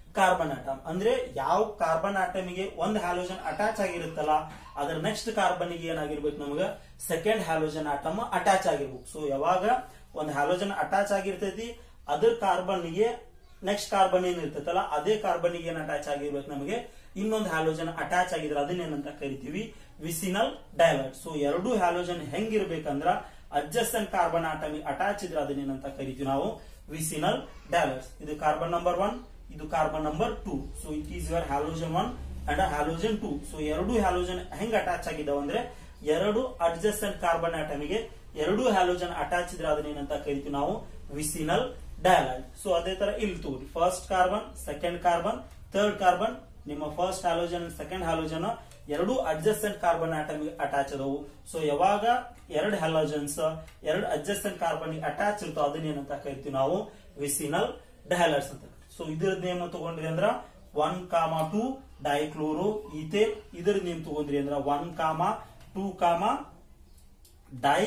carbon atom. ಅಂದ್ರೆ ಯಾವ ಕಾರ್ಬನ್ ಆಟಮಿಗೆ ಒಂದು ಹ್ಯಾಲೋಜನ್ ಅಟ್ಯಾಚ್ ಆಗಿರುತ್ತಲ್ಲ ಅದರ ನೆಕ್ಸ್ಟ್ ಕಾರ್ಬನ್ ಗೆ ಏನಾಗಿರ್ಬೇಕು ನಮಗ ಸೆಕೆಂಡ್ ಹ್ಯಾಲೋಜನ್ ಆಟಮ್ ಅಟ್ಯಾಚ್ ಆಗಿರ್ಬೇಕು. ಸೊ ಯಾವಾಗ ಒಂದು ಹ್ಯಾಲೋಜನ್ ಅಟ್ಯಾಚ್ ಆಗಿರ್ತೈತಿ ಅದ್ರ ಕಾರ್ಬನ್ ಗೆ ನೆಕ್ಸ್ಟ್ ಕಾರ್ಬನ್ ಏನ್ ಇರ್ತೈತಲ್ಲ ಅದೇ ಕಾರ್ಬನ್ ಗೆ ಏನ್ ಅಟ್ಯಾಚ್ ಆಗಿರ್ಬೇಕು ನಮಗೆ ಇನ್ನೊಂದು ಹ್ಯಾಲೋಜನ್ ಅಟ್ಯಾಚ್ ಆಗಿದ್ರೆ ಅದನ್ನೇನಂತ ಕರಿತೀವಿ ವಿಸಿನಲ್ ಡೈಲೈಟ್. ಸೊ ಎರಡು ಹ್ಯಾಲೋಜನ್ ಹೆಂಗಿರ್ಬೇಕಂದ್ರ ಅಡ್ಜಸ್ಟೆಂಟ್ ಕಾರ್ಬನ್ ಆಟಮಿಗೆ ಅಟ್ಯಾಚ್ ಇದ್ರೆ ಅದನ್ನೇನಂತ ಕರಿತೀವಿ ನಾವು ವಿಸಿನಲ್ ಡೈಲೈಟ್ಸ್. ಇದು ಕಾರ್ಬನ್ ನಂಬರ್ ಒನ್, ಇದು carbon number two. So it is your halogen one and halogen two. So ಎರಡು ಹ್ಯಾಲೋಜನ್ ಹೆಂಗ್ ಅಟ್ಯಾಚ್ ಆಗಿದ್ದಾವ ಅಂದ್ರೆ ಎರಡು ಅಡ್ಜಸ್ಟೆಂಟ್ ಕಾರ್ಬನ್ ಆಟಮಿಗೆ ಎರಡು ಹ್ಯಾಲೋಜನ್ ಅಟ್ಯಾಚ್ ಇದ್ರೆ ಅದನ್ನೇನಂತ ಕರಿತೀವಿ ನಾವು ವಿಸಿನಲ್ ಡೈಲೈಟ್. ಸೊ ಅದೇ ತರ ಇಲ್ಲಿ ತೋರಿ first carbon, second carbon, third carbon. ನಿಮ್ಮ ಫಸ್ಟ್ ಹ್ಯಾಲೋಜನ್ ಸೆಕೆಂಡ್ ಹ್ಯಾಲೋಜನ್ ಎರಡು ಅಡ್ಜಸ್ಟೆಂಟ್ ಕಾರ್ಬನ್ ಆಟಮಿಗೆ ಅಟ್ಯಾಚ್ ಅದವು. ಸೊ ಯಾವಾಗ ಎರಡು ಹ್ಯಾಲೋಜನ್ಸ್ ಎರಡು ಅಡ್ಜಸ್ಟೆಂಟ್ ಕಾರ್ಬನ್ ಅಟ್ಯಾಚ್ ಇರ್ತೋ ಅದನ್ನೇನಂತ ಕರಿತೀವಿ ನಾವು ವಿಸಿನಲ್ ಡೈಲೈಟ್ಸ್ ಅಂತ. ಸೊ ಇದ್ರ ನೇಮ್ ತಗೊಂಡ್ರಿ ಅಂದ್ರ one comma two dichloroethane. ಇದ್ರ ನೇಮ್ ತಗೊಂಡ್ರಿ ಅಂದ್ರ one comma two comma dye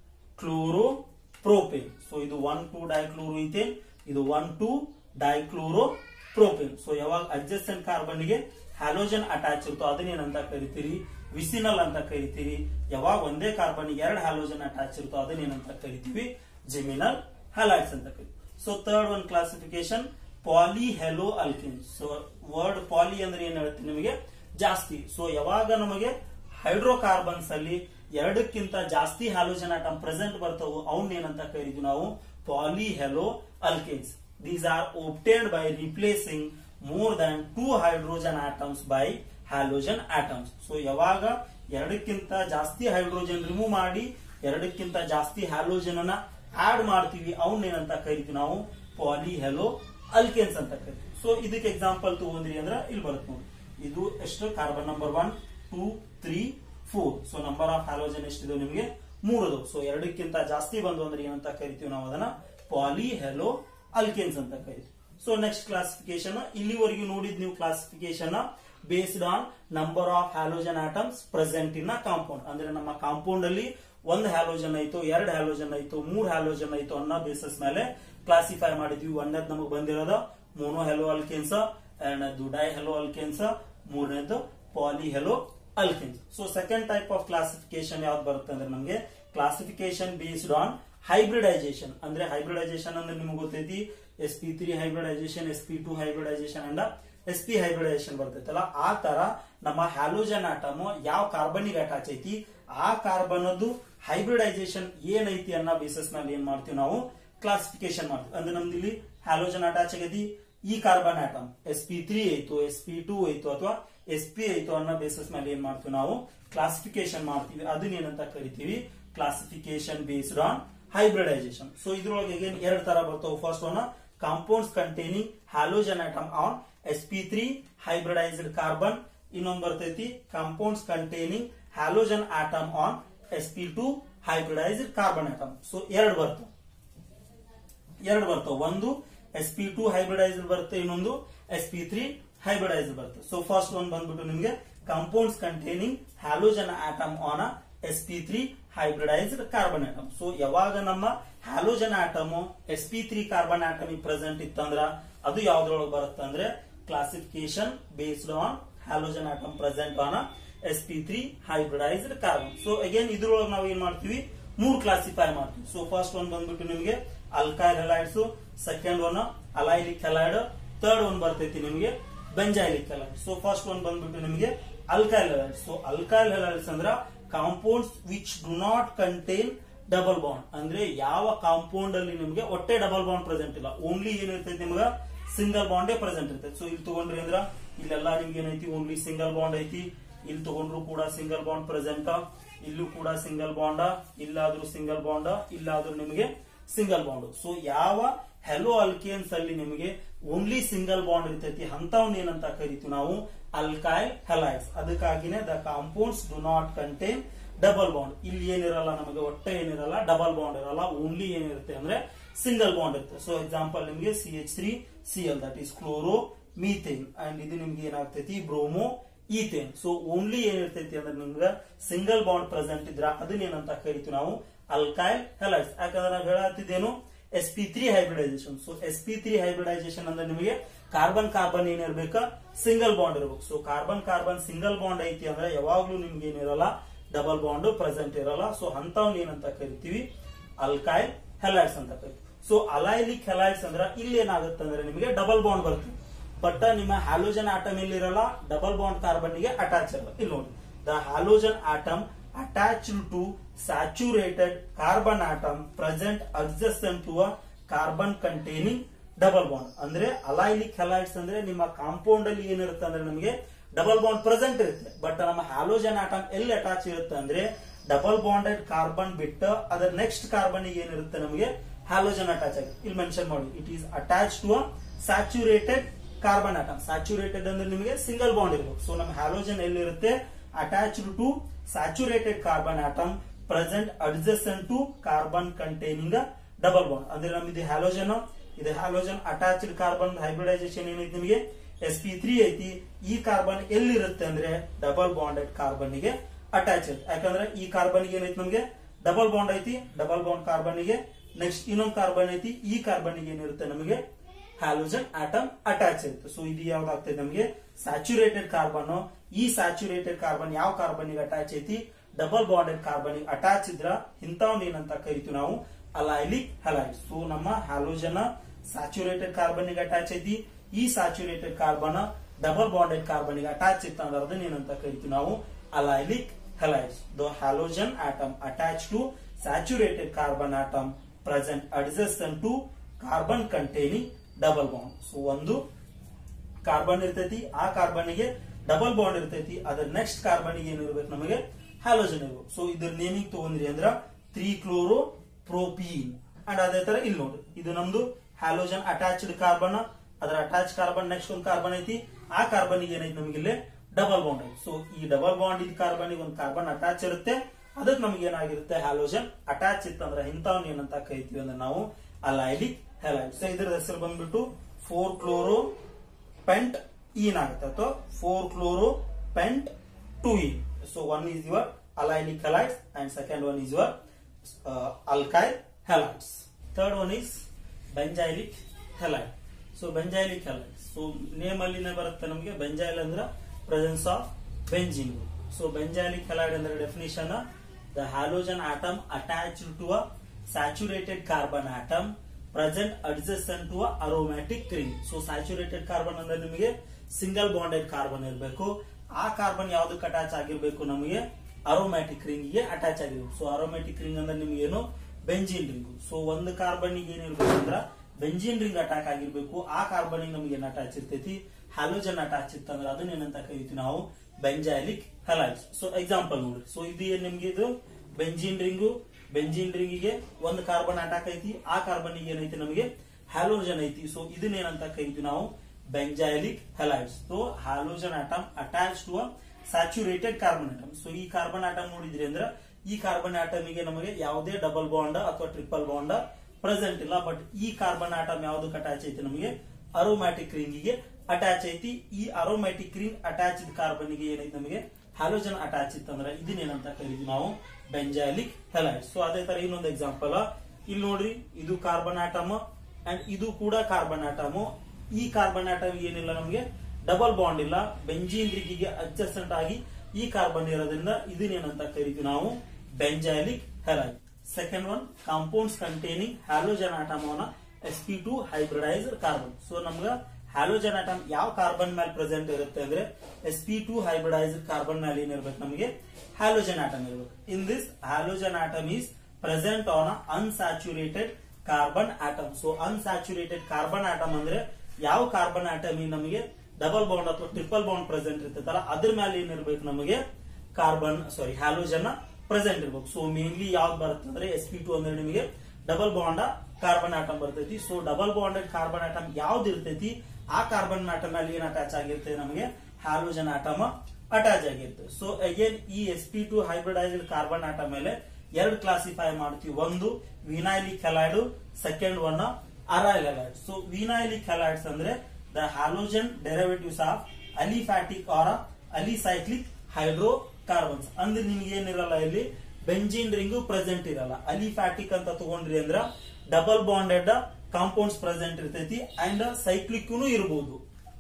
chloro propane. So ಇದು ಒನ್ ಟೂ ಡೈಕ್ಲೋರೋ ಈಥೇನ್, ಇದು one two dichloropropane. So ಯಾವಾಗ ಅಡ್ಜಸ್ಟೆಂಟ್ ಕಾರ್ಬನ್ ಗೆ ಹ್ಯಾಲೋಜನ್ ಅಟ್ಯಾಚ್ ಇರ್ತೋ ಅದನ್ನೇನಂತ ಕರಿತೀರಿ ವಿಸಿನಲ್ ಅಂತ ಕರಿತೀರಿ. ಯಾವಾಗ ಒಂದೇ ಕಾರ್ಬನ್ ಎರಡು ಹ್ಯಾಲೋಜನ್ ಅಟ್ಯಾಚ್ ಇರ್ತೋ ಅದನ್ನೇನಂತ ಕರಿತೀವಿ ಜೆಮಿನಲ್ ಹ್ಯಾಲೈಡ್ಸ್ ಅಂತ ಕರಿತೀವಿ. So third one classification polyhaloalkane. So word poly ಅಂದ್ರೆ ಏನ್ ಹೇಳ್ತೀನಿ ನಿಮಗೆ ಜಾಸ್ತಿ. ಸೊ ಯಾವಾಗ ನಮಗೆ ಹೈಡ್ರೋಕಾರ್ಬನ್ಸ್ ಅಲ್ಲಿ ಎರಡಕ್ಕಿಂತ ಜಾಸ್ತಿ ಹ್ಯಾಲೋಜನ್ ಆಟಮ್ ಪ್ರೆಸೆಂಟ್ ಬರ್ತಾವು ಅವನ್ ಏನಂತ ಕರಿತೀವಿ ನಾವು polyhaloalkanes. These are obtained by replacing more than two hydrogen atoms by halogen atoms. So ಯಾವಾಗ ಎರಡಕ್ಕಿಂತ ಜಾಸ್ತಿ ಹೈಡ್ರೋಜನ್ ರಿಮೂವ್ ಮಾಡಿ ಎರಡಕ್ಕಿಂತ ಜಾಸ್ತಿ ಹ್ಯಾಲೋಜನ್ ಅನ್ನ ಆಡ್ ಮಾಡ್ತೀವಿ ಅವನ್ ಏನಂತ ಕರಿತೀವಿ ನಾವು ಪಾಲಿ ಹೆಲೋ ಅಲ್ಕೇನ್ಸ್ ಅಂತ ಕರಿತೀವಿ. ಸೊ ಇದಕ್ಕೆ ಎಕ್ಸಾಂಪಲ್ ತಗೊಂಡ್ರಿ ಅಂದ್ರ ಇಲ್ಲಿ ಬರುತ್ತೆ ನೋಡಿ. ಇದು ಎಷ್ಟು carbon number one two three four. So number of halogen ಎಷ್ಟಿದೆ ನಿಮಗೆ ಮೂರದು. ಸೊ ಎರಡಕ್ಕಿಂತ ಜಾಸ್ತಿ ಬಂದು ಅಂದ್ರೆ ಏನಂತ ಕರಿತೀವಿ ನಾವು ಅದನ್ನ ಪಾಲಿ ಹೆಲೋ ಅಲ್ಕೇನ್ಸ್ ಅಂತ ಕರಿತೀವಿ. ಸೊ ನೆಕ್ಸ್ಟ್ ಕ್ಲಾಸಿಫಿಕೇಶನ್ ಇಲ್ಲಿವರೆಗೂ ನೋಡಿದ್ ನೀವು classification based on number of halogen atoms present in compound. ಅಂದ್ರೆ ನಮ್ಮ ಕಾಂಪೌಂಡ್ ಅಲ್ಲಿ ಒಂದು ಹ್ಯಾಲೋಜನ್ ಆಯ್ತು, ಎರಡು ಹ್ಯಾಲೋಜನ್ ಆಯ್ತು, ಮೂರ್ ಹ್ಯಾಲೋಜನ್ ಆಯ್ತು ಅನ್ನೋ ಬೇಸಿಸ್ ಮೇಲೆ ಕ್ಲಾಸಿಫೈ ಮಾಡಿದ್ವಿ. ಒಂದನೇದು ನಮಗೆ ಬಂದಿರೋದು ಮೋನೋ ಹೆಲೋ ಅಲ್ಕೇನ್ಸ್, ಎರಡನೇದು ಡೈ ಹೆಲೋ ಅಲ್ಕೇನ್ಸ್, ಮೂರನೇದು polyhaloalkanes. So second type of classification ಯಾವ್ದು ಬರುತ್ತೆ ಅಂದ್ರೆ ನಮಗೆ ಕ್ಲಾಸಿಫಿಕೇಶನ್ ಬೇಸ್ಡ್ ಆನ್ ಹೈಬ್ರಿಡೈಸೇಷನ್. ಅಂದ್ರೆ ಹೈಬ್ರಿಡೈಸೇಷನ್ ಅಂದ್ರೆ ನಿಮ್ಗೆ ಗೊತ್ತೈತಿ S P three hybridization, S P two hybridization and S P hybridization ಬರ್ತೈತಲ್ಲ ಆ ತರ ನಮ್ಮ ಹ್ಯಾಲೋಜನ್ ಆಟಮ್ ಯಾವ ಕಾರ್ಬನ್ ಗೆ ಅಟ್ಯಾಚ್ ಐತಿ ಆ ಕಾರ್ಬನ್ ಅದು ಹೈಬ್ರಿಡೈಸೇಷನ್ ಏನೈತಿ ಅನ್ನೋ ಬೇಸಿಸ್ ಮೇಲೆ ಏನ್ ಮಾಡ್ತೀವಿ ನಾವು ಕ್ಲಾಸಿಫಿಕೇಶನ್ ಮಾಡ್ತೀವಿ. ಅಂದ್ರೆ ನಮ್ದು ಇಲ್ಲಿ ಹ್ಯಾಲೋಜನ್ ಅಟ್ಯಾಚ್ ಆಗೈತಿ ಈ carbon atom S P three ಐತು, ಎಸ್ ಪಿ ಟೂ ಐತು ಅಥವಾ ಎಸ್ ಪಿ ಐತು ಅನ್ನೋ ಬೇಸಿಸ್ ಮೇಲೆ ಏನ್ ಮಾಡ್ತೀವಿ ನಾವು ಕ್ಲಾಸಿಫಿಕೇಶನ್ ಮಾಡ್ತೀವಿ. ಅದನ್ನೇನಂತ ಕರಿತೀವಿ classification based on hybridization. So ಇದ್ರೊಳಗೆ ಎರಡು ತರ ಬರ್ತಾವೆ. First one compounds containing halogen atom on S P three hybridized carbon. ಇನ್ನೊಂದು ಬರ್ತೈತಿ compounds containing halogen atom on S P two hybridized carbon atom. So ಎರಡು ಬರ್ತಾವ ಎರಡು ಬರ್ತಾವ ಒಂದು ಎಸ್ ಪಿ ಟೂ ಹೈಬ್ರಿಡೈಸ್ಡ್ ಬರುತ್ತೆ, ಇನ್ನೊಂದು ಎಸ್ ಪಿ ತ್ರೀ ಹೈಬ್ರಿಡೈಸ್ಡ್ ಬರುತ್ತೆ. ಸೊ ಫಸ್ಟ್ ಒನ್ ಬಂದ್ಬಿಟ್ಟು ನಿಮಗೆ compounds containing halogen atom on S P three hybridized carbon atom. So ಯಾವಾಗ ನಮ್ಮ halogen atom S P three carbon atom present ಇತ್ತಂದ್ರ ಅದು ಯಾವ್ದ್ರೊಳಗೆ ಬರುತ್ತೆ ಅಂದ್ರೆ classification based on halogen atom present on S P three hybridized carbon. So again ಇದ್ರೊಳಗೆ ನಾವು ಏನ್ ಮಾಡ್ತೀವಿ ಮೂರ್ ಕ್ಲಾಸಿಫೈ ಮಾಡ್ತೀವಿ. ಸೊ ಫಸ್ಟ್ ಒನ್ ಬಂದ್ಬಿಟ್ಟು ನಿಮಗೆ alkyl halides, second one allylic halide, third one ಬರ್ತೈತಿ ನಿಮಗೆ benzylic halide. So first one ಬಂದ್ಬಿಟ್ಟು ನಿಮಗೆ alkyl halides. So alkyl halides ಅಂದ್ರ compounds which do not contain double bond. ಅಂದ್ರೆ ಯಾವ ಕಾಂಪೌಂಡ್ ಅಲ್ಲಿ ನಿಮಗೆ ಒಟ್ಟೆ ಡಬಲ್ ಬಾಂಡ್ ಪ್ರೆಸೆಂಟ್ ಇಲ್ಲ, ಓನ್ಲಿ ಏನಿರ್ತೈತಿ ನಿಮ್ಗೆ ಸಿಂಗಲ್ ಬಾಂಡ್ ಪ್ರೆಸೆಂಟ್ ಇರ್ತೈತಿ. ಸೊ ಇಲ್ಲಿ ತಗೊಂಡ್ರಿ ಅಂದ್ರ ಇಲ್ಲೆಲ್ಲ ನಿಮ್ಗೆ ಏನೈತಿ ಓನ್ಲಿ ಸಿಂಗಲ್ ಬಾಂಡ್ ಐತಿ. ಇಲ್ಲಿ ತಗೊಂಡ್ರು ಕೂಡ ಸಿಂಗಲ್ ಬಾಂಡ್ ಪ್ರೆಸೆಂಟ್, ಇಲ್ಲೂ ಕೂಡ ಸಿಂಗಲ್ ಬಾಂಡ್, ಇಲ್ಲಾದ್ರೂ ಸಿಂಗಲ್ ಬಾಂಡ್, ಇಲ್ಲಾದ್ರೂ ನಿಮಗೆ ಸಿಂಗಲ್ ಬಾಂಡ್. ಸೊ ಯಾವ ಹೆಲೋ ಅಲ್ಕೇನ್ಸ್ ಅಲ್ಲಿ ನಿಮಗೆ ಓನ್ಲಿ ಸಿಂಗಲ್ ಬಾಂಡ್ ಇರ್ತೈತಿ ಅಂತವನ್ನ ಏನಂತ ಕರಿತೀವಿ ನಾವು ಅಲ್ಕೈಲ್ ಹೆಲೈಡ್ಸ್. ಅದಕ್ಕಾಗಿನೇ the compounds do not contain double bond. ಇಲ್ಲಿ ಏನಿರಲ್ಲ ನಮಗೆ ಒಟ್ಟೆ ಏನಿರಲ್ಲ ಡಬಲ್ ಬಾಂಡ್ ಇರಲ್ಲ, ಓನ್ಲಿ ಏನಿರುತ್ತೆ ಅಂದ್ರೆ ಸಿಂಗಲ್ ಬಾಂಡ್ ಇರುತ್ತೆ. ಸೊ ಎಕ್ಸಾಂಪಲ್ ನಿಮಗೆ C H three C L that is chloromethane and ಇದು ನಿಮ್ಗೆ ಏನಾಗ್ತೈತಿ ಬ್ರೋಮೋ ಈಥೇನ್. ಸೊ ಓನ್ಲಿ ಏನಿರ್ತೈತಿ ಅಂದ್ರೆ ನಿಮ್ಗೆ ಸಿಂಗಲ್ ಬಾಂಡ್ ಪ್ರೆಸೆಂಟ್ ಇದ್ರ ಅದನ್ನೇನಂತ ಕರಿತೀವಿ ನಾವು ಅಲ್ಕೈಲ್ ಹೆಲೈಡ್ಸ್. ಯಾಕಂದ್ರೆ ನಾವು ಹೇಳತ್ತಿದ್ದೇನು S P three hybridization. So S P three hybridization ಅಂದ್ರೆ ನಿಮಗೆ ಕಾರ್ಬನ್ ಕಾರ್ಬನ್ ಏನಿರ್ಬೇಕ ಸಿಂಗಲ್ ಬಾಂಡ್ ಇರ್ಬೇಕು. So carbon carbon single bond ಐತಿ ಅಂದ್ರೆ ಯಾವಾಗ್ಲೂ ನಿಮ್ಗೆ ಏನಿರಲ್ಲ ಡಬಲ್ ಬಾಂಡ್ ಪ್ರೆಸೆಂಟ್ ಇರಲ್ಲ. ಸೊ ಅಂತವ್ನ ಏನಂತ ಕರಿತೀವಿ ಅಲ್ಕೈಲ್ ಹೆಲೈಡ್ಸ್ ಅಂತ ಕರಿತೀವಿ. ಸೊ ಅಲೈಲಿಕ್ ಹೆಲೈಡ್ಸ್ ಅಂದ್ರ ಇಲ್ಲಿ ಏನಾಗುತ್ತೆ ಅಂದ್ರೆ ನಿಮಗೆ ಡಬಲ್ ಬಾಂಡ್ ಬರುತ್ತೆ, ಬಟ್ ನಿಮ್ಮ ಹ್ಯಾಲೋಜನ್ ಆಟಮ್ ಇಲ್ಲಿ ಇರಲ್ಲ, ಡಬಲ್ ಬಾಂಡ್ ಕಾರ್ಬನ್ ಗೆ ಅಟ್ಯಾಚ್ ಇರಲ್ಲ. ಇಲ್ಲಿ ನೋಡಿ, the halogen atom attached to saturated carbon atom present adjacent to a carbon containing double bond. ಅಂದ್ರೆ ಅಲೈಲಿಕ್ ಹೆಲೈಡ್ಸ್ ಅಂದ್ರೆ ನಿಮ್ಮ ಕಾಂಪೌಂಡ್ ಅಲ್ಲಿ ಏನಿರುತ್ತೆ ಅಂದ್ರೆ ನಮಗೆ ಡಬಲ್ ಬಾಂಡ್ ಪ್ರೆಸೆಂಟ್ ಇರುತ್ತೆ, ಬಟ್ ನಮ್ಮ ಹ್ಯಾಲೋಜನ್ ಆಟಮ್ ಎಲ್ಲಿ ಅಟ್ಯಾಚ್ ಇರುತ್ತೆ ಅಂದ್ರೆ ಡಬಲ್ ಬಾಂಡೆಡ್ ಕಾರ್ಬನ್ ಬಿಟ್ಟು ಅದರ ನೆಕ್ಸ್ಟ್ ಕಾರ್ಬನ್ ಏನಿರುತ್ತೆ ನಮಗೆ ಹ್ಯಾಲೋಜನ್ ಅಟ್ಯಾಚ್ ಆಗುತ್ತೆ. ಇಲ್ಲಿ ಮೆನ್ಷನ್ ಮಾಡಿ, it is attach to a saturated carbon atom. Saturated ಅಂದ್ರೆ ನಿಮಗೆ ಸಿಂಗಲ್ ಬಾಂಡ್ ಇರಬೇಕು. ಸೊ ನಮ್ಮ ಹ್ಯಾಲೋಜನ್ ಎಲ್ಲಿರುತ್ತೆ attached to saturated carbon atom present adjacent to carbon containing a double bond. ಅಂದ್ರೆ ನಮ್ದು ಹ್ಯಾಲೋಜನ್ ಇದು ಹ್ಯಾಲೋಜನ್ ಅಟ್ಯಾಚ್ಡ್ ಕಾರ್ಬನ್ ಹೈಬ್ರಿಡೈಸೇಷನ್ ಏನೈತಿ ನಿಮಗೆ ಎಸ್ ಪಿ ತ್ರೀ ಐತಿ. ಈ ಕಾರ್ಬನ್ ಎಲ್ಲಿರುತ್ತೆ ಅಂದ್ರೆ ಡಬಲ್ ಬಾಂಡೆಡ್ ಕಾರ್ಬನ್ ಗೆ ಅಟ್ಯಾಚ್ ಐತಿ. ಯಾಕಂದ್ರೆ ಈ ಕಾರ್ಬನ್ ಏನೈತಿ ನಮಗೆ ಡಬಲ್ ಬಾಂಡ್ ಐತಿ, ಡಬಲ್ ಬಾಂಡ್ ಕಾರ್ಬನ್ ಗೆ ನೆಕ್ಸ್ಟ್ ಇನ್ನೊಂದು ಕಾರ್ಬನ್ ಐತಿ, ಈ ಕಾರ್ಬನ್ ಗೆ ಏನಿರುತ್ತೆ ನಮಗೆ ಹ್ಯಾಲೋಜನ್ ಆಟಮ್ ಅಟ್ಯಾಚ್ ಇರುತ್ತೆ. ಸೊ ಇದು ಯಾವ್ದಾಗ್ತದೆ ನಮಗೆ ಸ್ಯಾಚುರೇಟೆಡ್ ಕಾರ್ಬನ್. ಈ ಸ್ಯಾಚುರೇಟೆಡ್ ಕಾರ್ಬನ್ ಯಾವ ಕಾರ್ಬನ್ ಗೆ ಅಟ್ಯಾಚ್ ಐತಿ ಡಬಲ್ ಬಾಂಡೆಡ್ ಕಾರ್ಬನ್ ಗೆ ಅಟ್ಯಾಚ್ ಇದ್ರ ಇಂಥವ್ನ ಏನಂತ ಕರಿತೀವಿ ನಾವು ಅಲೈಲಿಕ್ ಹೆಲೈಡ್ಸ್. ಸೊ ನಮ್ಮ ಹ್ಯಾಲೋಜನ್ ಸ್ಯಾಚುರೇಟೆಡ್ ಕಾರ್ಬನ್ ಗೆ ಅಟ್ಯಾಚ್ ಐತಿ, ಈ saturated carbon double bonded carbon ಗೆ ಅಟ್ಯಾಚ್ ಇತ್ತ ಅಂದ್ರೆ ಅದನ್ನ ಏನಂತ ಕರಿತೀವಿ ನಾವು allylic halides. The halogen atom attach to saturated carbon atom present adjacent to carbon containing double bond. So ಒಂದು ಕಾರ್ಬನ್ ಇರ್ತೈತಿ, ಆ ಕಾರ್ಬನ್ ಗೆ ಡಬಲ್ ಬಾಂಡ್ ಇರ್ತೈತಿ, ಅದರ ನೆಕ್ಸ್ಟ್ ಕಾರ್ಬನ್ ಗೆ ಏನಿರ್ಬೇಕು ನಮಗೆ ಹ್ಯಾಲೋಜನ್ ಇರ್ಬೇಕು. ಸೊ ಇದ್ರ ನೇಮಿಂಗ್ ತಗೊಂಡ್ರಿ ಅಂದ್ರ ತ್ರೀ ಕ್ಲೋರೋ ಪ್ರೋಪೀನ್. ಅಂಡ್ ಅದೇ ತರ ಇಲ್ಲಿ ನೋಡ್ರಿ, ಇದು ನಮ್ದು ಹ್ಯಾಲೋಜನ್ ಅಟ್ಯಾಚ್ಡ್ ಕಾರ್ಬನ್, ಅದರ ಅಟ್ಯಾಚ್ ಕಾರ್ಬನ್ ನೆಕ್ಸ್ಟ್ ಒಂದು ಕಾರ್ಬನ್ ಐತಿ, ಆ ಕಾರ್ಬನ್ ಗೆ ಏನೈತಿ ನಮಗೆ ಇಲ್ಲಿ ಡಬಲ್ ಬಾಂಡ್ ಐತಿ. ಸೊ ಈ ಡಬಲ್ ಬಾಂಡ್ ಇದ್ ಕಾರ್ಬನ್ ಗೆ ಒಂದು ಕಾರ್ಬನ್ ಅಟ್ಯಾಚ್ ಇರುತ್ತೆ, ಅದಕ್ಕೆ ನಮಗೆ ಏನಾಗಿರುತ್ತೆ ಹ್ಯಾಲೋಜನ್ ಅಟ್ಯಾಚ್ ಇತ್ತಂದ್ರೆ ಇಂಥವ್ನ ಏನಂತ ಕರಿತೀವಿ ಅಂದ್ರೆ ನಾವು ಅಲೈಲಿಕ್ ಹೆಲೈಡ್ಸ್. ಸೊ ಇದ್ರ ಹೆಸರು ಬಂದ್ಬಿಟ್ಟು ಫೋರ್ ಕ್ಲೋರೋ ಪೆಂಟ್ ಈನ್ ಆಗುತ್ತೆ ಅಥವಾ four chloro pent two ene. So one is your allylic halides and second one is your alkyl halides. Third one is benzylic halide. So benzylic halide, so name ಅಲ್ಲಿನೇ ಬರುತ್ತೆ ನಮಗೆ ಬೆಂಜೈಲ್ ಅಂದ್ರೆ presence of benzene. So benzylic halide ಅಂದ್ರೆ definition the halogen atom attached to a saturated carbon atom present adjacent to a aromatic ring. So saturated carbon ಅಂದ್ರೆ ನಿಮಗೆ ಸಿಂಗಲ್ ಬಾಂಡೆಡ್ ಕಾರ್ಬನ್ ಇರಬೇಕು, ಆ ಕಾರ್ಬನ್ ಯಾವ್ದಕ್ಕೆ ಅಟ್ಯಾಚ್ ಆಗಿರ್ಬೇಕು ನಮಗೆ ಅರೋಮ್ಯಾಟಿಕ್ ರಿಂಗ್ ಗೆ ಅಟ್ಯಾಚ್ ಆಗಿರ್ಬೇಕು. ಸೊ ಅರೋಮ್ಯಾಟಿಕ್ ರಿಂಗ್ ಅಂದ್ರೆ ನಿಮ್ಗೆ ಏನು ಬೆಂಜಿನ್ ರಿಂಗ್. ಸೊ ಒಂದು ಕಾರ್ಬನ್ ಗೆ ಏನಿರ್ಬೇಕು ಅಂದ್ರ ಬೆಂಜಿನ್ ರಿಂಗ್ ಅಟ್ಯಾಕ್ ಆಗಿರ್ಬೇಕು, ಆ ಕಾರ್ಬನ್ ನಮ್ಗೆ ಏನ್ ಅಟ್ಯಾಚ್ ಇರ್ತೈತಿ ಹ್ಯಾಲೋಜನ್ ಅಟ್ಯಾಚ್ ಇತ್ತಂದ್ರೆ ಅದನ್ನ ಏನಂತ ಕರಿತೀವಿ ನಾವು ಬೆಂಜೈಲಿಕ್ ಹೆಲೈಡ್ಸ್. ಸೊ ಎಕ್ಸಾಂಪಲ್ ನೋಡ್ರಿ, ಸೊ ಇದು ಏನ್ ನಿಮ್ಗೆ ಇದು ಬೆಂಜಿನ್ ರಿಂಗು, ಬೆಂಜಿನ್ ರಿಂಗ್ ಗೆ ಒಂದು ಕಾರ್ಬನ್ ಅಟ್ಯಾಕ್ ಐತಿ, ಆ ಕಾರ್ಬನ್ ಗೆ ಏನೈತಿ ನಮಗೆ ಹ್ಯಾಲೋಜನ್ ಐತಿ. ಸೊ ಇದನ್ನ ಏನಂತ ಕರಿತೀವಿ ನಾವು benzylic halides. So halogen atom attach to a saturated carbon atom. So ಈ ಕಾರ್ಬನ್ ಆಟಮ್ ನೋಡಿದ್ರಿ ಅಂದ್ರೆ ಈ ಕಾರ್ಬನ್ ಆಟಮ್ ಗೆ ನಮಗೆ ಯಾವುದೇ ಡಬಲ್ ಬಾಂಡ್ ಅಥವಾ ಟ್ರಿಪಲ್ ಬಾಂಡ್ ಪ್ರೆಸೆಂಟ್ ಇಲ್ಲ, ಬಟ್ ಈ ಕಾರ್ಬನ್ ಆಟಮ್ ಯಾವ್ದಕ್ಕೆ ಅಟ್ಯಾಚ್ ಐತಿ ನಮಗೆ ಅರೋಮ್ಯಾಟಿಕ್ ರಿಂಗ್ ಗೆ ಅಟ್ಯಾಚ್ ಐತಿ. ಈ ಅರೋಮ್ಯಾಟಿಕ್ ರಿಂಗ್ ಅಟ್ಯಾಚ್ ಕಾರ್ಬನ್ ಗೆ ಏನೈತಿ ನಮಗೆ ಹ್ಯಾಲೋಜನ್ ಅಟ್ಯಾಚ್ ಇತ್ತಂದ್ರೆ ಇದನ್ನ ಏನಂತ ಕರಿತೀವಿ ನಾವು ಬೆಂಜೈಲಿಕ್ ಹೆಲೈಡ್ಸ್. ಸೊ ಅದೇ ತರ ಇನ್ನೊಂದು ಎಕ್ಸಾಂಪಲ್ ಇಲ್ಲಿ ನೋಡ್ರಿ, ಇದು ಕಾರ್ಬನ್ ಆಟಮ್ ಅಂಡ್ ಇದು ಕೂಡ ಕಾರ್ಬನ್ ಆಟಮ್. ಈ ಕಾರ್ಬನ್ ಆಟಮ್ ಏನಿಲ್ಲ ನಮಗೆ ಡಬಲ್ ಬಾಂಡ್ ಇಲ್ಲ, ಬೆಂಜಿನ್ ರಿಂಗಿಗೆ ಅಡ್ಜಸೆಂಟ್ ಆಗಿ ಈ ಕಾರ್ಬನ್ ಇರೋದ್ರಿಂದ ಇದನ್ನೇನಂತ ಕರಿತೀವಿ ನಾವು benzylic halide. Second one compounds containing halogen atom on S P two hybridised carbon. So ನಮ್ಗ ಹ್ಯಾಲೋಜನ್ ಆಟಮ್ ಯಾವ ಕಾರ್ಬನ್ ಮೇಲೆ ಪ್ರೆಸೆಂಟ್ ಇರುತ್ತೆ ಅಂದ್ರೆ S P two hybridised carbon ಮೇಲೆ ಏನಿರ್ಬೇಕು ನಮಗೆ ಹ್ಯಾಲೋಜನ್ ಆಟಮ್ ಇರಬೇಕು. In this halogen atom is present on unsaturated carbon atom. So unsaturated carbon atom ಅಂದ್ರೆ ಯಾವ ಕಾರ್ಬನ್ ಆಟಮ್ ನಮಗೆ ಡಬಲ್ ಬಾಂಡ್ ಅಥವಾ ಟ್ರಿಪಲ್ ಬಾಂಡ್ ಪ್ರೆಸೆಂಟ್ ಇರ್ತೈತಲ್ಲ ಅದ್ರ ಮೇಲೆ ಏನಿರ್ಬೇಕು ನಮಗೆ ಕಾರ್ಬನ್ ಸಾರಿ ಹ್ಯಾಲೋಜನ್ ಪ್ರೆಸೆಂಟ್ ಇರ್ಬೇಕು. ಸೊ ಮೇನ್ಲಿ ಯಾವ್ದು ಬರುತ್ತೆ ಅಂದ್ರೆ ಎಸ್ ಪಿ ಟು ಅಂದ್ರೆ ನಿಮಗೆ ಡಬಲ್ ಬಾಂಡ್ ಕಾರ್ಬನ್ ಆಟಮ್ ಬರ್ತೈತಿ. So double bonded carbon atom ಯಾವ್ದು ಇರ್ತೈತಿ ಆ ಕಾರ್ಬನ್ ಆಟಮ್ ಮೇಲೆ ಏನ್ ಅಟ್ಯಾಚ್ ಆಗಿರ್ತದೆ ನಮಗೆ ಹ್ಯಾಲೋಜನ್ ಆಟಮ್ ಅಟ್ಯಾಚ್ ಆಗಿರ್ತದೆ. ಸೊ ಅಗೇನ್ ಈ S P two hybridised carbon atom ಮೇಲೆ ಎರಡು ಕ್ಲಾಸಿಫೈ ಮಾಡ್ತೀವಿ, ಒಂದು vinylic halide, second one aryl halide. So vinylic halides ಅಂದ್ರೆ the halogen derivatives of aliphatic or alicyclic hydrocarbons. ಅಂದ್ರೆ ನಿಮ್ಗೆ ಏನಿರಲ್ಲ ಇಲ್ಲಿ ಬೆಂಜಿನ್ ರಿಂಗು ಪ್ರೆಸೆಂಟ್ ಇರಲ್ಲ. ಅಲಿಫ್ಯಾಟಿಕ್ ಅಂತ ತಗೊಂಡ್ರಿ ಅಂದ್ರ ಡಬಲ್ ಬಾಂಡೆಡ್ ಕಾಂಪೌಂಡ್ಸ್ ಪ್ರೆಸೆಂಟ್ ಇರ್ತೈತಿ ಅಂಡ್ ಸೈಕ್ಲಿಕ್ ಇರಬಹುದು.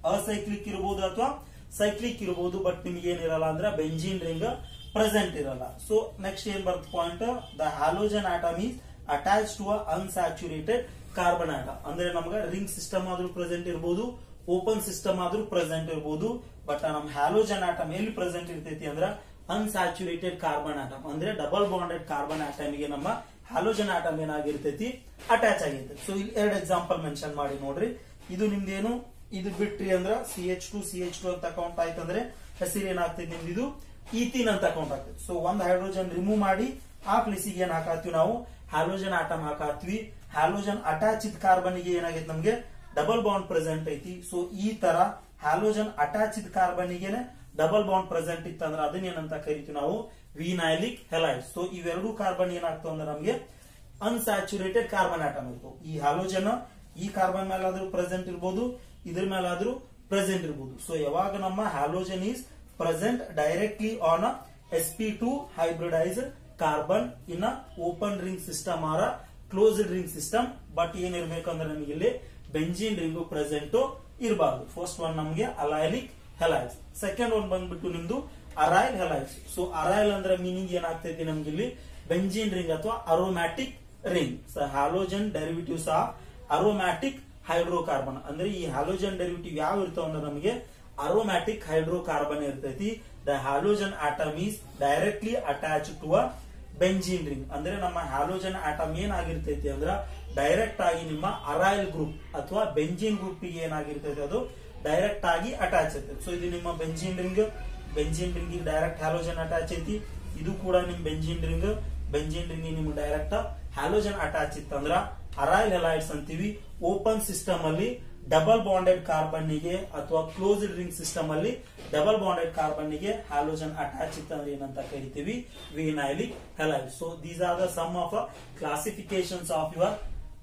ಅಸೈಕ್ಲಿಕ್ ಇರಬಹುದು ಅಥವಾ ಸೈಕ್ಲಿಕ್ ಇರಬಹುದು, ಬಟ್ ನಿಮ್ಗೆ ಏನಿರಲ್ಲ ಅಂದ್ರೆ ಬೆಂಜಿನ್ ರಿಂಗ್ ಪ್ರೆಸೆಂಟ್ ಇರಲ್ಲ. ಸೊ ನೆಕ್ಸ್ಟ್ ಏನ್ ಬರುತ್ತೆ point, the halogen atom is attach to unsaturated carbon atom. ಅಂದ್ರೆ ನಮ್ಗೆ ರಿಂಗ್ ಸಿಸ್ಟಮ್ ಆದ್ರೂ ಪ್ರೆಸೆಂಟ್ ಇರಬಹುದು, ಓಪನ್ ಸಿಸ್ಟಮ್ ಆದ್ರೂ ಪ್ರೆಸೆಂಟ್ ಇರಬಹುದು, ಬಟ್ ನಮ್ ಹ್ಯಾಲೋಜನ್ ಆಟಮ್ ಎಲ್ಲಿ ಪ್ರೆಸೆಂಟ್ ಇರ್ತೈತಿ ಅಂದ್ರೆ ಅನ್ಸ್ಯಾಚುರೇಟೆಡ್ ಕಾರ್ಬನ್ ಆಟಮ್, ಅಂದ್ರೆ ಡಬಲ್ ಬಾಂಡೆಡ್ ಕಾರ್ಬನ್ ಆಟಮ್ ಗೆ ನಮ್ಮ ಹ್ಯಾಲೋಜನ್ ಆಟಮ್ ಏನಾಗಿರ್ತೈತಿ ಅಟ್ಯಾಚ್ ಆಗಿರ್ತೈತಿ. ಸೊ ಇಲ್ಲಿ ಎರಡು ಎಕ್ಸಾಂಪಲ್ ಮೆನ್ಷನ್ ಮಾಡಿ ನೋಡ್ರಿ. ಇದು ನಿಮ್ದೇನು, ಇದು ಬಿಟ್ರಿ ಅಂದ್ರ C H two C H two ಅಂತ ಕೌಂಟ್ ಆಯ್ತಂದ್ರೆ ಹೆಸರು ಏನಾಗ್ತೈತಿ ನಿಮ್ದು ಇದು ಈಥೀನ್ ಅಂತ ಕೌಂಟ್ ಆಗ್ತೈತಿ. ಸೊ ಒಂದ್ ಹೈಡ್ರೋಜನ್ ರಿಮೂವ್ ಮಾಡಿ ಆ ಪ್ಲೇಸಿಗೆ ಏನ್ ಹಾಕಾತೀವಿ ನಾವು ಹ್ಯಾಲೋಜನ್ ಆಟಮ್ ಹಾಕಾತೀವಿ. ಹ್ಯಾಲೋಜನ್ ಅಟ್ಯಾಚ್ ಇದ್ ಕಾರ್ಬನ್ ಗೆ ಏನಾಗೈತಿ ನಮ್ಗೆ ಡಬಲ್ ಬಾಂಡ್ ಪ್ರೆಸೆಂಟ್ ಐತಿ. ಸೊ ಈ ತರ ಹ್ಯಾಲೋಜನ್ ಅಟ್ಯಾಚ್ ಇದ್ ಕಾರ್ಬನ್ ಗೆ ಡಬಲ್ ಬಾಂಡ್ ಪ್ರೆಸೆಂಟ್ ಇತ್ತಂದ್ರೆ ಅದನ್ನ ಏನಂತ ಕರಿತೀವಿ ನಾವು ವಿನೈಲಿಕ್ ಹೆಲೈಡ್ಸ್. ಸೊ ಇವೆರಡು ಕಾರ್ಬನ್ ಏನಾಗ್ತಾವ ಅಂದ್ರೆ ನಮ್ಗೆ ಅನ್ಸ್ಯಾಚುರೇಟೆಡ್ ಕಾರ್ಬನ್ ಆಟಮ್ ಇರ್ತವೆ. ಈ ಹ್ಯಾಲೋಜನ್ ಈ ಕಾರ್ಬನ್ ಮೇಲಾದ್ರೂ ಪ್ರೆಸೆಂಟ್ ಇರ್ಬೋದು, ಇದ್ರ ಮೇಲಾದ್ರೂ ಪ್ರೆಸೆಂಟ್ ಇರ್ಬೋದು. ಸೊ ಯಾವಾಗ ನಮ್ಮ halogen is present directly on S P two hybridised carbon in open ring system or closed ring system, but ಏನಿರ್ಬೇಕಂದ್ರೆ ನಮಗೆ ಇಲ್ಲಿ ಬೆಂಜಿನ್ ರಿಂಗು ಪ್ರೆಸೆಂಟ್ ಇರಬಾರ್ದು. ಫಸ್ಟ್ ಒನ್ ನಮಗೆ ಅಲೈಲಿಕ್ ಹೆಲೈಡ್ಸ್, ಸೆಕೆಂಡ್ ಒನ್ ಬಂದ್ಬಿಟ್ಟು ನಿಮ್ದು ಅರೈಲ್ ಹೆಲೈಡ್ಸ್. ಸೊ ಅರೈಲ್ ಅಂದ್ರೆ ಮೀನಿಂಗ್ ಏನಾಗ್ತೈತಿ ನಮ್ಗೆ ಇಲ್ಲಿ ಬೆಂಜಿನ್ ರಿಂಗ್ ಅಥವಾ aromatic ring. So halogen derivatives of aromatic hydrocarbon, ಅಂದ್ರೆ ಈ ಹ್ಯಾಲೋಜನ್ ಡೆರಿವಿಟಿವ್ ಯಾವ ಇರ್ತಾವ ಅಂದ್ರೆ ನಮಗೆ ಅರೋಮ್ಯಾಟಿಕ್ ಹೈಡ್ರೋಕಾರ್ಬನ್ ಇರ್ತೈತಿ. The halogen atom is directly attach to a benzene ring, ಅಂದ್ರೆ ನಮ್ಮ ಹ್ಯಾಲೋಜನ್ ಆಟಮ್ ಏನಾಗಿರ್ತೈತಿ ಅಂದ್ರ ಡೈರೆಕ್ಟ್ ಆಗಿ ನಿಮ್ಮ ಅರೈಲ್ ಗ್ರೂಪ್ ಅಥವಾ ಬೆಂಜಿನ್ ಗ್ರೂಪ್ ಗೆ ಏನಾಗಿರ್ತೈತಿ ಅದು ಡೈರೆಕ್ಟ್ ಆಗಿ ಅಟ್ಯಾಚ್ ಇರ್ತೈತಿ. ಸೊ ಇದು ನಿಮ್ಮ benzene ring, benzene ring direct halogen attach ಐತಿ. ಇದು ಕೂಡ ನಿಮ್ ಬೆಂಜಿನ್ ರಿಂಗ್, ಬೆಂಜಿನ್ ರಿಂಗ್ ನಿಮ್ಗೆ ಡೈರೆಕ್ಟ್ ಹ್ಯಾಲೋಜನ್ ಅಟ್ಯಾಚ್ ಇತ್ತಂದ್ರ ಅರೈಲ್ ಹೆಲೈಡ್ಸ್ ಅಂತೀವಿ. ಓಪನ್ ಸಿಸ್ಟಮ್ ಅಲ್ಲಿ ಡಬಲ್ ಬಾಂಡೆಡ್ ಕಾರ್ಬನ್ ಗೆ ಅಥವಾ ಕ್ಲೋಸ್ಡ್ ರಿಂಗ್ ಸಿಸ್ಟಮ್ ಅಲ್ಲಿ ಡಬಲ್ ಬಾಂಡೆಡ್ ಕಾರ್ಬನ್ ಗೆ ಹ್ಯಾಲೋಜನ್ ಅಟ್ಯಾಚ್ ಇತ್ತಂದ್ರೆ ಏನಂತ ಕರಿತೀವಿ vinylic halides. So these are the some of classifications of your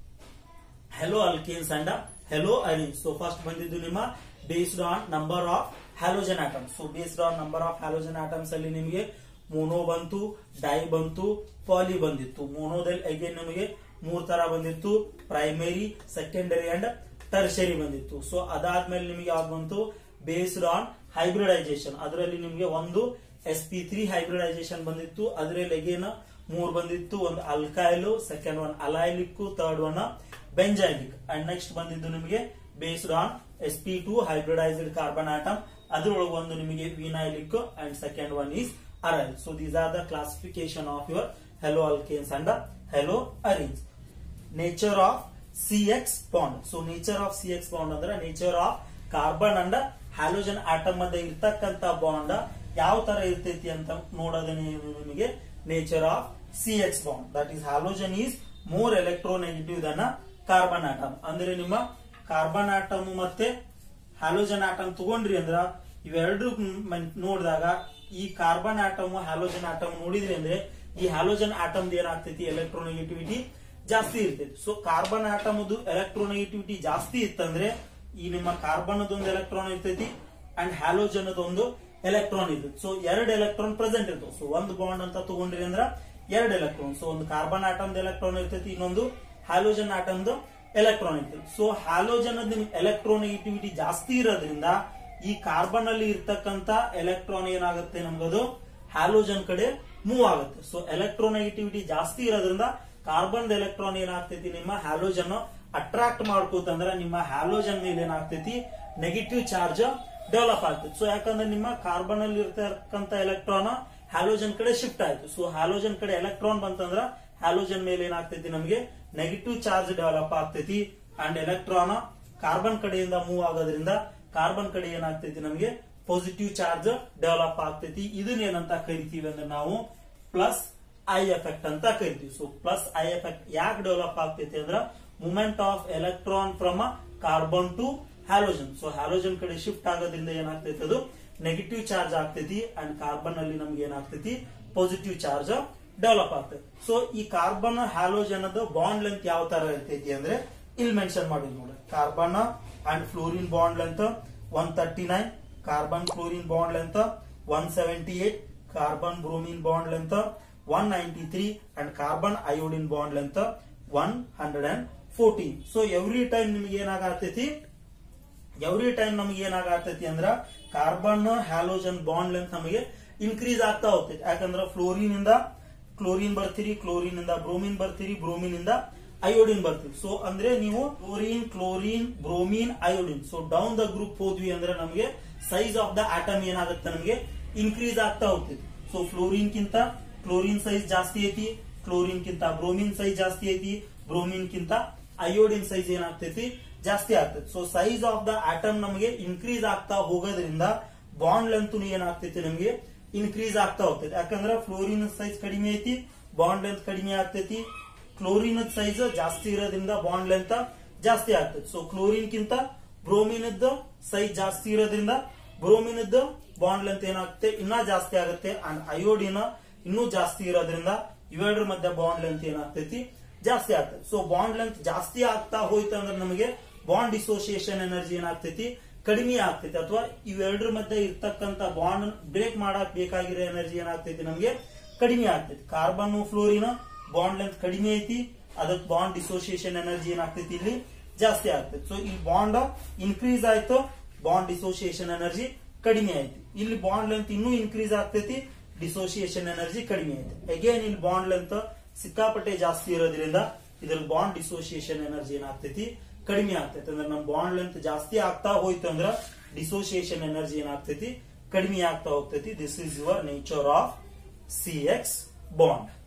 halo alkanes and halo arenes. So first ಬಂದಿದ್ದು ನಿಮ್ಮ based on number of halogen atoms. So based on number of halogen atoms ಅಲ್ಲಿ ನಿಮಗೆ ಮೋನೋ ಬಂತು, ಡೈ ಬಂತು, ಪಾಲಿ ಬಂದಿತ್ತು. ಮೋನೋದಲ್ಲಿ ಅಗೇನ್ ನಮಗೆ ಮೂರ್ ತರ ಬಂದಿತ್ತು, ಪ್ರೈಮರಿ, ಸೆಕೆಂಡರಿ ಅಂಡ್ ಟರ್ಷರಿ ಬಂದಿತ್ತು. ಸೊ ಅದಾದ್ಮೇಲೆ ನಿಮಗೆ ಯಾವ್ದು ಬಂತು ಬೇಸ್ಡ್ ಆನ್ ಹೈಬ್ರಿಡೈಸೇಷನ್. ಅದರಲ್ಲಿ ನಿಮಗೆ ಒಂದು ಎಸ್ ಪಿ ತ್ರೀ ಹೈಬ್ರಿಡೈಸೇಷನ್ ಬಂದಿತ್ತು, ಅದರಲ್ಲಿ ಅಗೇನ್ ಮೂರ್ ಬಂದಿತ್ತು, ಒಂದು alkyl, second one allylic, third one benzylic. And next ಬಂದಿದ್ದು ನಿಮಗೆ based on S P two hybridised carbon atom, ಅದ್ರೊಳಗೆ ಒಂದು ನಿಮಗೆ vinylic and second one is aryl. So these are the classification of your halo alkanes and halo arenes. Nature of C X bond. So nature of C X bond ಅಂದ್ರೆ nature of carbon and halogen atom ಮಧ್ಯೆ ಇರ್ತಕ್ಕಂತ ಬಾಂಡ್ ಯಾವ ತರ ಇರ್ತೈತಿ ಅಂತ ನೋಡೋದನ್ನ ನಿಮಗೆ nature of C X bond. That is halogen is more electronegative than carbon atom. ಅಂದ್ರೆ ನಿಮ್ಮ ಕಾರ್ಬನ್ ಆಟಮ್ ಮತ್ತೆ ಹ್ಯಾಲೋಜನ್ ಆಟಮ್ ತಗೊಂಡ್ರಿ ಅಂದ್ರ ಇವೆರಡು ನೋಡಿದಾಗ ಈ ಕಾರ್ಬನ್ ಆಟಮ್ ಹ್ಯಾಲೋಜನ್ ಆಟಮ್ ನೋಡಿದ್ರಿ ಅಂದ್ರೆ ಈ ಹ್ಯಾಲೋಜನ್ ಆಟಮ್ ಏನಾಗ್ತೈತಿ ಎಲೆಕ್ಟ್ರೋನೆಗೆಟಿವಿಟಿ ಜಾಸ್ತಿ ಇರ್ತೈತಿ. ಸೊ ಕಾರ್ಬನ್ ಆಟಮ್ ಎಲೆಕ್ಟ್ರೋನೆಗೆಟಿವಿಟಿ ಜಾಸ್ತಿ ಇತ್ತಂದ್ರೆ ಈ ನಿಮ್ಮ ಕಾರ್ಬನ್ ಒಂದು ಎಲೆಕ್ಟ್ರಾನ್ ಇರ್ತೈತಿ ಅಂಡ್ ಹ್ಯಾಲೋಜನ್ ಒಂದು ಎಲೆಕ್ಟ್ರಾನ್ ಇರ್ತೈತಿ. ಸೊ ಎರಡು ಎಲೆಕ್ಟ್ರಾನ್ ಪ್ರೆಸೆಂಟ್ ಇರ್ತವೆ. ಸೊ ಒಂದು ಬಾಂಡ್ ಅಂತ ತಗೊಂಡ್ರಿ ಅಂದ್ರ ಎರಡು ಎಲೆಕ್ಟ್ರಾನ್. ಸೊ ಒಂದು ಕಾರ್ಬನ್ ಆಟಮ್ ಎಲೆಕ್ಟ್ರಾನ್ ಇರ್ತೈತಿ, ಇನ್ನೊಂದು ಹ್ಯಾಲೋಜನ್ ಆಟಮ್ ಎಲೆಕ್ಟ್ರಾನ್ ಇರ್ತೈತಿ. ಸೊ ಹ್ಯಾಲೋಜನ್ ಎಲೆಕ್ಟ್ರೋನೆಗೆಟಿವಿಟಿ ಜಾಸ್ತಿ ಇರೋದ್ರಿಂದ ಈ ಕಾರ್ಬನ್ ಅಲ್ಲಿ ಇರ್ತಕ್ಕಂತ ಎಲೆಕ್ಟ್ರಾನ್ ಏನಾಗುತ್ತೆ ನಮ್ಗದು ಹ್ಯಾಲೋಜನ್ ಕಡೆ ಮೂವ್ ಆಗುತ್ತೆ. ಸೊ ಎಲೆಕ್ಟ್ರೋನೆಗೆಟಿವಿಟಿ ಜಾಸ್ತಿ ಇರೋದ್ರಿಂದ ಕಾರ್ಬನ್ ಎಲೆಕ್ಟ್ರಾನ್ ಏನಾಗ್ತೈತಿ ನಿಮ್ಮ ಹ್ಯಾಲೋಜನ್ ಅಟ್ರಾಕ್ಟ್ ಮಾಡ್ಕೋತಂದ್ರ ನಿಮ್ಮ ಹ್ಯಾಲೋಜನ್ ಮೇಲೆ ಏನಾಗ್ತೈತಿ ನೆಗೆಟಿವ್ ಚಾರ್ಜ್ ಡೆವಲಪ್ ಆಗ್ತೈತಿ. ಸೊ ಯಾಕಂದ್ರೆ ನಿಮ್ಮ ಕಾರ್ಬನ್ ಅಲ್ಲಿ ಇರ್ತಕ್ಕಂತ ಎಲೆಕ್ಟ್ರಾನ್ ಹ್ಯಾಲೋಜನ್ ಕಡೆ ಶಿಫ್ಟ್ ಆಯ್ತು. ಸೊ ಹ್ಯಾಲೋಜನ್ ಕಡೆ ಎಲೆಕ್ಟ್ರಾನ್ ಬಂತಂದ್ರ ಹ್ಯಾಲೋಜನ್ ಮೇಲೆ ಏನಾಗ್ತೈತಿ ನಮಗೆ ನೆಗೆಟಿವ್ ಚಾರ್ಜ್ ಡೆವಲಪ್ ಆಗ್ತೈತಿ ಅಂಡ್ ಎಲೆಕ್ಟ್ರಾನ್ ಕಾರ್ಬನ್ ಕಡೆಯಿಂದ ಮೂವ್ ಆಗೋದ್ರಿಂದ ಕಾರ್ಬನ್ ಕಡೆ ಏನಾಗ್ತೈತಿ ನಮಗೆ ಪಾಸಿಟಿವ್ ಚಾರ್ಜ್ ಡೆವಲಪ್ ಆಗ್ತೈತಿ. ಇದನ್ನ ಏನಂತ ಕರಿತೀವಿ ಅಂದ್ರೆ ನಾವು ಪ್ಲಸ್ ಐ ಎಫೆಕ್ಟ್ ಅಂತ ಕರಿತೀವಿ. ಸೊ ಪ್ಲಸ್ ಐ ಎಫೆಕ್ಟ್ ಯಾಕೆ ಡೆವಲಪ್ ಆಗ್ತೈತಿ ಅಂದ್ರ movement of electron from carbon to halogen. So halogen ಕಡೆ ಶಿಫ್ಟ್ ಆಗೋದ್ರಿಂದ ಏನಾಗ್ತೈತಿ ಅದು ನೆಗೆಟಿವ್ ಚಾರ್ಜ್ ಆಗ್ತೈತಿ ಅಂಡ್ ಕಾರ್ಬನ್ ಅಲ್ಲಿ ನಮ್ಗೆ ಏನಾಗ್ತೈತಿ ಪಾಸಿಟಿವ್ ಚಾರ್ಜ್ ಡೆವಲಪ್ ಆಗ್ತೈತಿ. ಸೊ ಈ ಕಾರ್ಬನ್ ಹ್ಯಾಲೋಜನ್ ಬಾಂಡ್ ಲೆಂತ್ ಯಾವ ತರ ಇರ್ತೈತಿ ಅಂದ್ರೆ ಇಲ್ಲಿ ಮೆನ್ಷನ್ ಮಾಡಿದ್ ನೋಡಿ. Carbon and fluorine bond length one thirty nine, carbon fluorine bond length one seventy eight, carbon bromine bond length one ninety three and carbon iodine bond length one hundred and fourteen. So every time ನಿಮ್ಗೆ ಏನಾಗತೈತಿ ಎವ್ರಿ ಟೈಮ್ ನಮಗೆ ಏನಾಗತೈತಿ ಅಂದ್ರ ಕಾರ್ಬನ್ ಹ್ಯಾಲೋಜನ್ ಬಾಂಡ್ ಲೆಂತ್ ನಮಗೆ ಇನ್ಕ್ರೀಸ್ ಆಗ್ತಾ ಹೋಗ್ತೈತಿ. ಯಾಕಂದ್ರ ಫ್ಲೋರಿನ್ ಇಂದ ಕ್ಲೋರಿನ್ ಬರ್ತೀರಿ, ಕ್ಲೋರಿನ್ ಇಂದ ಬ್ರೋಮಿನ್ ಬರ್ತೀರಿ, ಬ್ರೋಮಿನ್ ಇಂದ ಅಯೋಡಿನ್ ಬರ್ತೀವಿ. ಸೊ ಅಂದ್ರೆ ನೀವು chlorine chlorine bromine iodine so down the group ಹೋದ್ವಿ ಅಂದ್ರೆ ನಮಗೆ ಸೈಜ್ ಆಫ್ ದ ಆಟಮ್ ಏನಾಗುತ್ತೆ ನಮಗೆ ಇನ್ಕ್ರೀಸ್ ಆಗ್ತಾ ಹೋಗ್ತೈತಿ. ಸೊ ಫ್ಲೋರಿನ್ ಕಿಂತ ಕ್ಲೋರಿನ್ ಸೈಜ್ ಜಾಸ್ತಿ ಐತಿ, ಕ್ಲೋರಿನ್ ಕಿಂತ ಬ್ರೋಮಿನ್ ಸೈಜ್ ಜಾಸ್ತಿ ಐತಿ, ಬ್ರೋಮಿನ್ ಕಿಂತ ಅಯೋಡಿನ್ ಸೈಜ್ ಏನಾಗ್ತೈತಿ ಜಾಸ್ತಿ ಆಗ್ತೈತಿ. So size of the atom ನಮಗೆ ಇನ್ಕ್ರೀಸ್ ಆಗ್ತಾ ಹೋಗೋದ್ರಿಂದ ಬಾಂಡ್ ಲೆಂತ್ ಏನಾಗ್ತೈತಿ ನಮಗೆ ಇನ್ಕ್ರೀಸ್ ಆಗ್ತಾ ಹೋಗ್ತೈತಿ. ಯಾಕಂದ್ರೆ ಫ್ಲೋರಿನ್ ಸೈಜ್ ಕಡಿಮೆ ಐತಿ, ಬಾಂಡ್ ಲೆಂತ್ ಕಡಿಮೆ ಆಗ್ತೈತಿ. ಕ್ಲೋರಿನ್ ಸೈಜ್ ಜಾಸ್ತಿ ಇರೋದ್ರಿಂದ ಬಾಂಡ್ ಲೆಂತ್ ಜಾಸ್ತಿ ಆಗ್ತೈತಿ. ಸೊ ಕ್ಲೋರಿನ್ ಕಿಂತ ಬ್ರೋಮಿನ್ ಸೈಜ್ ಜಾಸ್ತಿ ಇರೋದ್ರಿಂದ ಬ್ರೋಮಿನ್ ಬಾಂಡ್ ಲೆಂತ್ ಏನಾಗುತ್ತೆ ಇನ್ನ ಜಾಸ್ತಿ ಆಗುತ್ತೆ. ಅಂಡ್ ಅಯೋಡಿನ್ ಇನ್ನೂ ಜಾಸ್ತಿ ಇರೋದ್ರಿಂದ ಇವೆರಡರ ಮಧ್ಯೆ ಬಾಂಡ್ ಲೆಂತ್ ಏನಾಗ್ತೈತಿ ಜಾಸ್ತಿ ಆಗ್ತೈತಿ. ಸೊ ಬಾಂಡ್ ಲೆಂತ್ ಜಾಸ್ತಿ ಆಗ್ತಾ ಹೋಯ್ತು ಅಂದ್ರೆ ನಮಗೆ ಬಾಂಡ್ ಡಿಸೋಸಿಯೇಷನ್ ಎನರ್ಜಿ ಏನಾಗ್ತೈತಿ ಕಡಿಮೆ ಆಗ್ತೈತಿ, ಅಥವಾ ಇವೆರಡರ ಮಧ್ಯೆ ಇರ್ತಕ್ಕಂತ ಬಾಂಡ್ ಬ್ರೇಕ್ ಮಾಡಕ್ ಬೇಕಾಗಿರೋ ಎನರ್ಜಿ ಏನಾಗ್ತೈತಿ ನಮಗೆ ಕಡಿಮೆ ಆಗ್ತೈತಿ. ಕಾರ್ಬನ್ ಫ್ಲೋರಿನ್ ಬಾಂಡ್ ಲೆಂತ್ ಕಡಿಮೆ ಐತಿ, ಅದಕ್ಕೆ ಬಾಂಡ್ ಡಿಸೋಸಿಯೇಷನ್ ಎನರ್ಜಿ ಏನಾಗ್ತೈತಿ ಇಲ್ಲಿ ಜಾಸ್ತಿ ಆಗ್ತೈತಿ. ಸೊ ಈ ಬಾಂಡ್ ಇನ್ಕ್ರೀಸ್ ಆಯ್ತು, ಬಾಂಡ್ ಡಿಸೋಸಿಯೇಷನ್ ಎನರ್ಜಿ ಕಡಿಮೆ ಐತಿ. ಇಲ್ಲಿ ಬಾಂಡ್ ಲೆಂತ್ ಇನ್ನೂ ಇನ್ಕ್ರೀಸ್ ಆಗ್ತೈತಿ, ಡಿಸೋಸಿಯೇಷನ್ ಎನರ್ಜಿ ಕಡಿಮೆ ಐತಿ. ಅಗೇನ್ ಇಲ್ಲಿ ಬಾಂಡ್ ಲೆಂತ್ ಸಿಕ್ಕಾಪಟ್ಟೆ ಜಾಸ್ತಿ ಇರೋದ್ರಿಂದ ಇದ್ರ ಬಾಂಡ್ ಡಿಸೋಸಿಯೇಷನ್ ಎನರ್ಜಿ ಏನಾಗ್ತೈತಿ ಕಡಿಮೆ ಆಗ್ತೈತಿ. ಅಂದ್ರೆ ನಮ್ ಬಾಂಡ್ ಲೆಂತ್ ಜಾಸ್ತಿ ಆಗ್ತಾ ಹೋಯ್ತು ಅಂದ್ರ ಡಿಸೋಸಿಯೇಷನ್ ಎನರ್ಜಿ ಏನಾಗ್ತೈತಿ ಕಡಿಮೆ ಆಗ್ತಾ ಹೋಗ್ತೈತಿ. This is your nature of C X bond.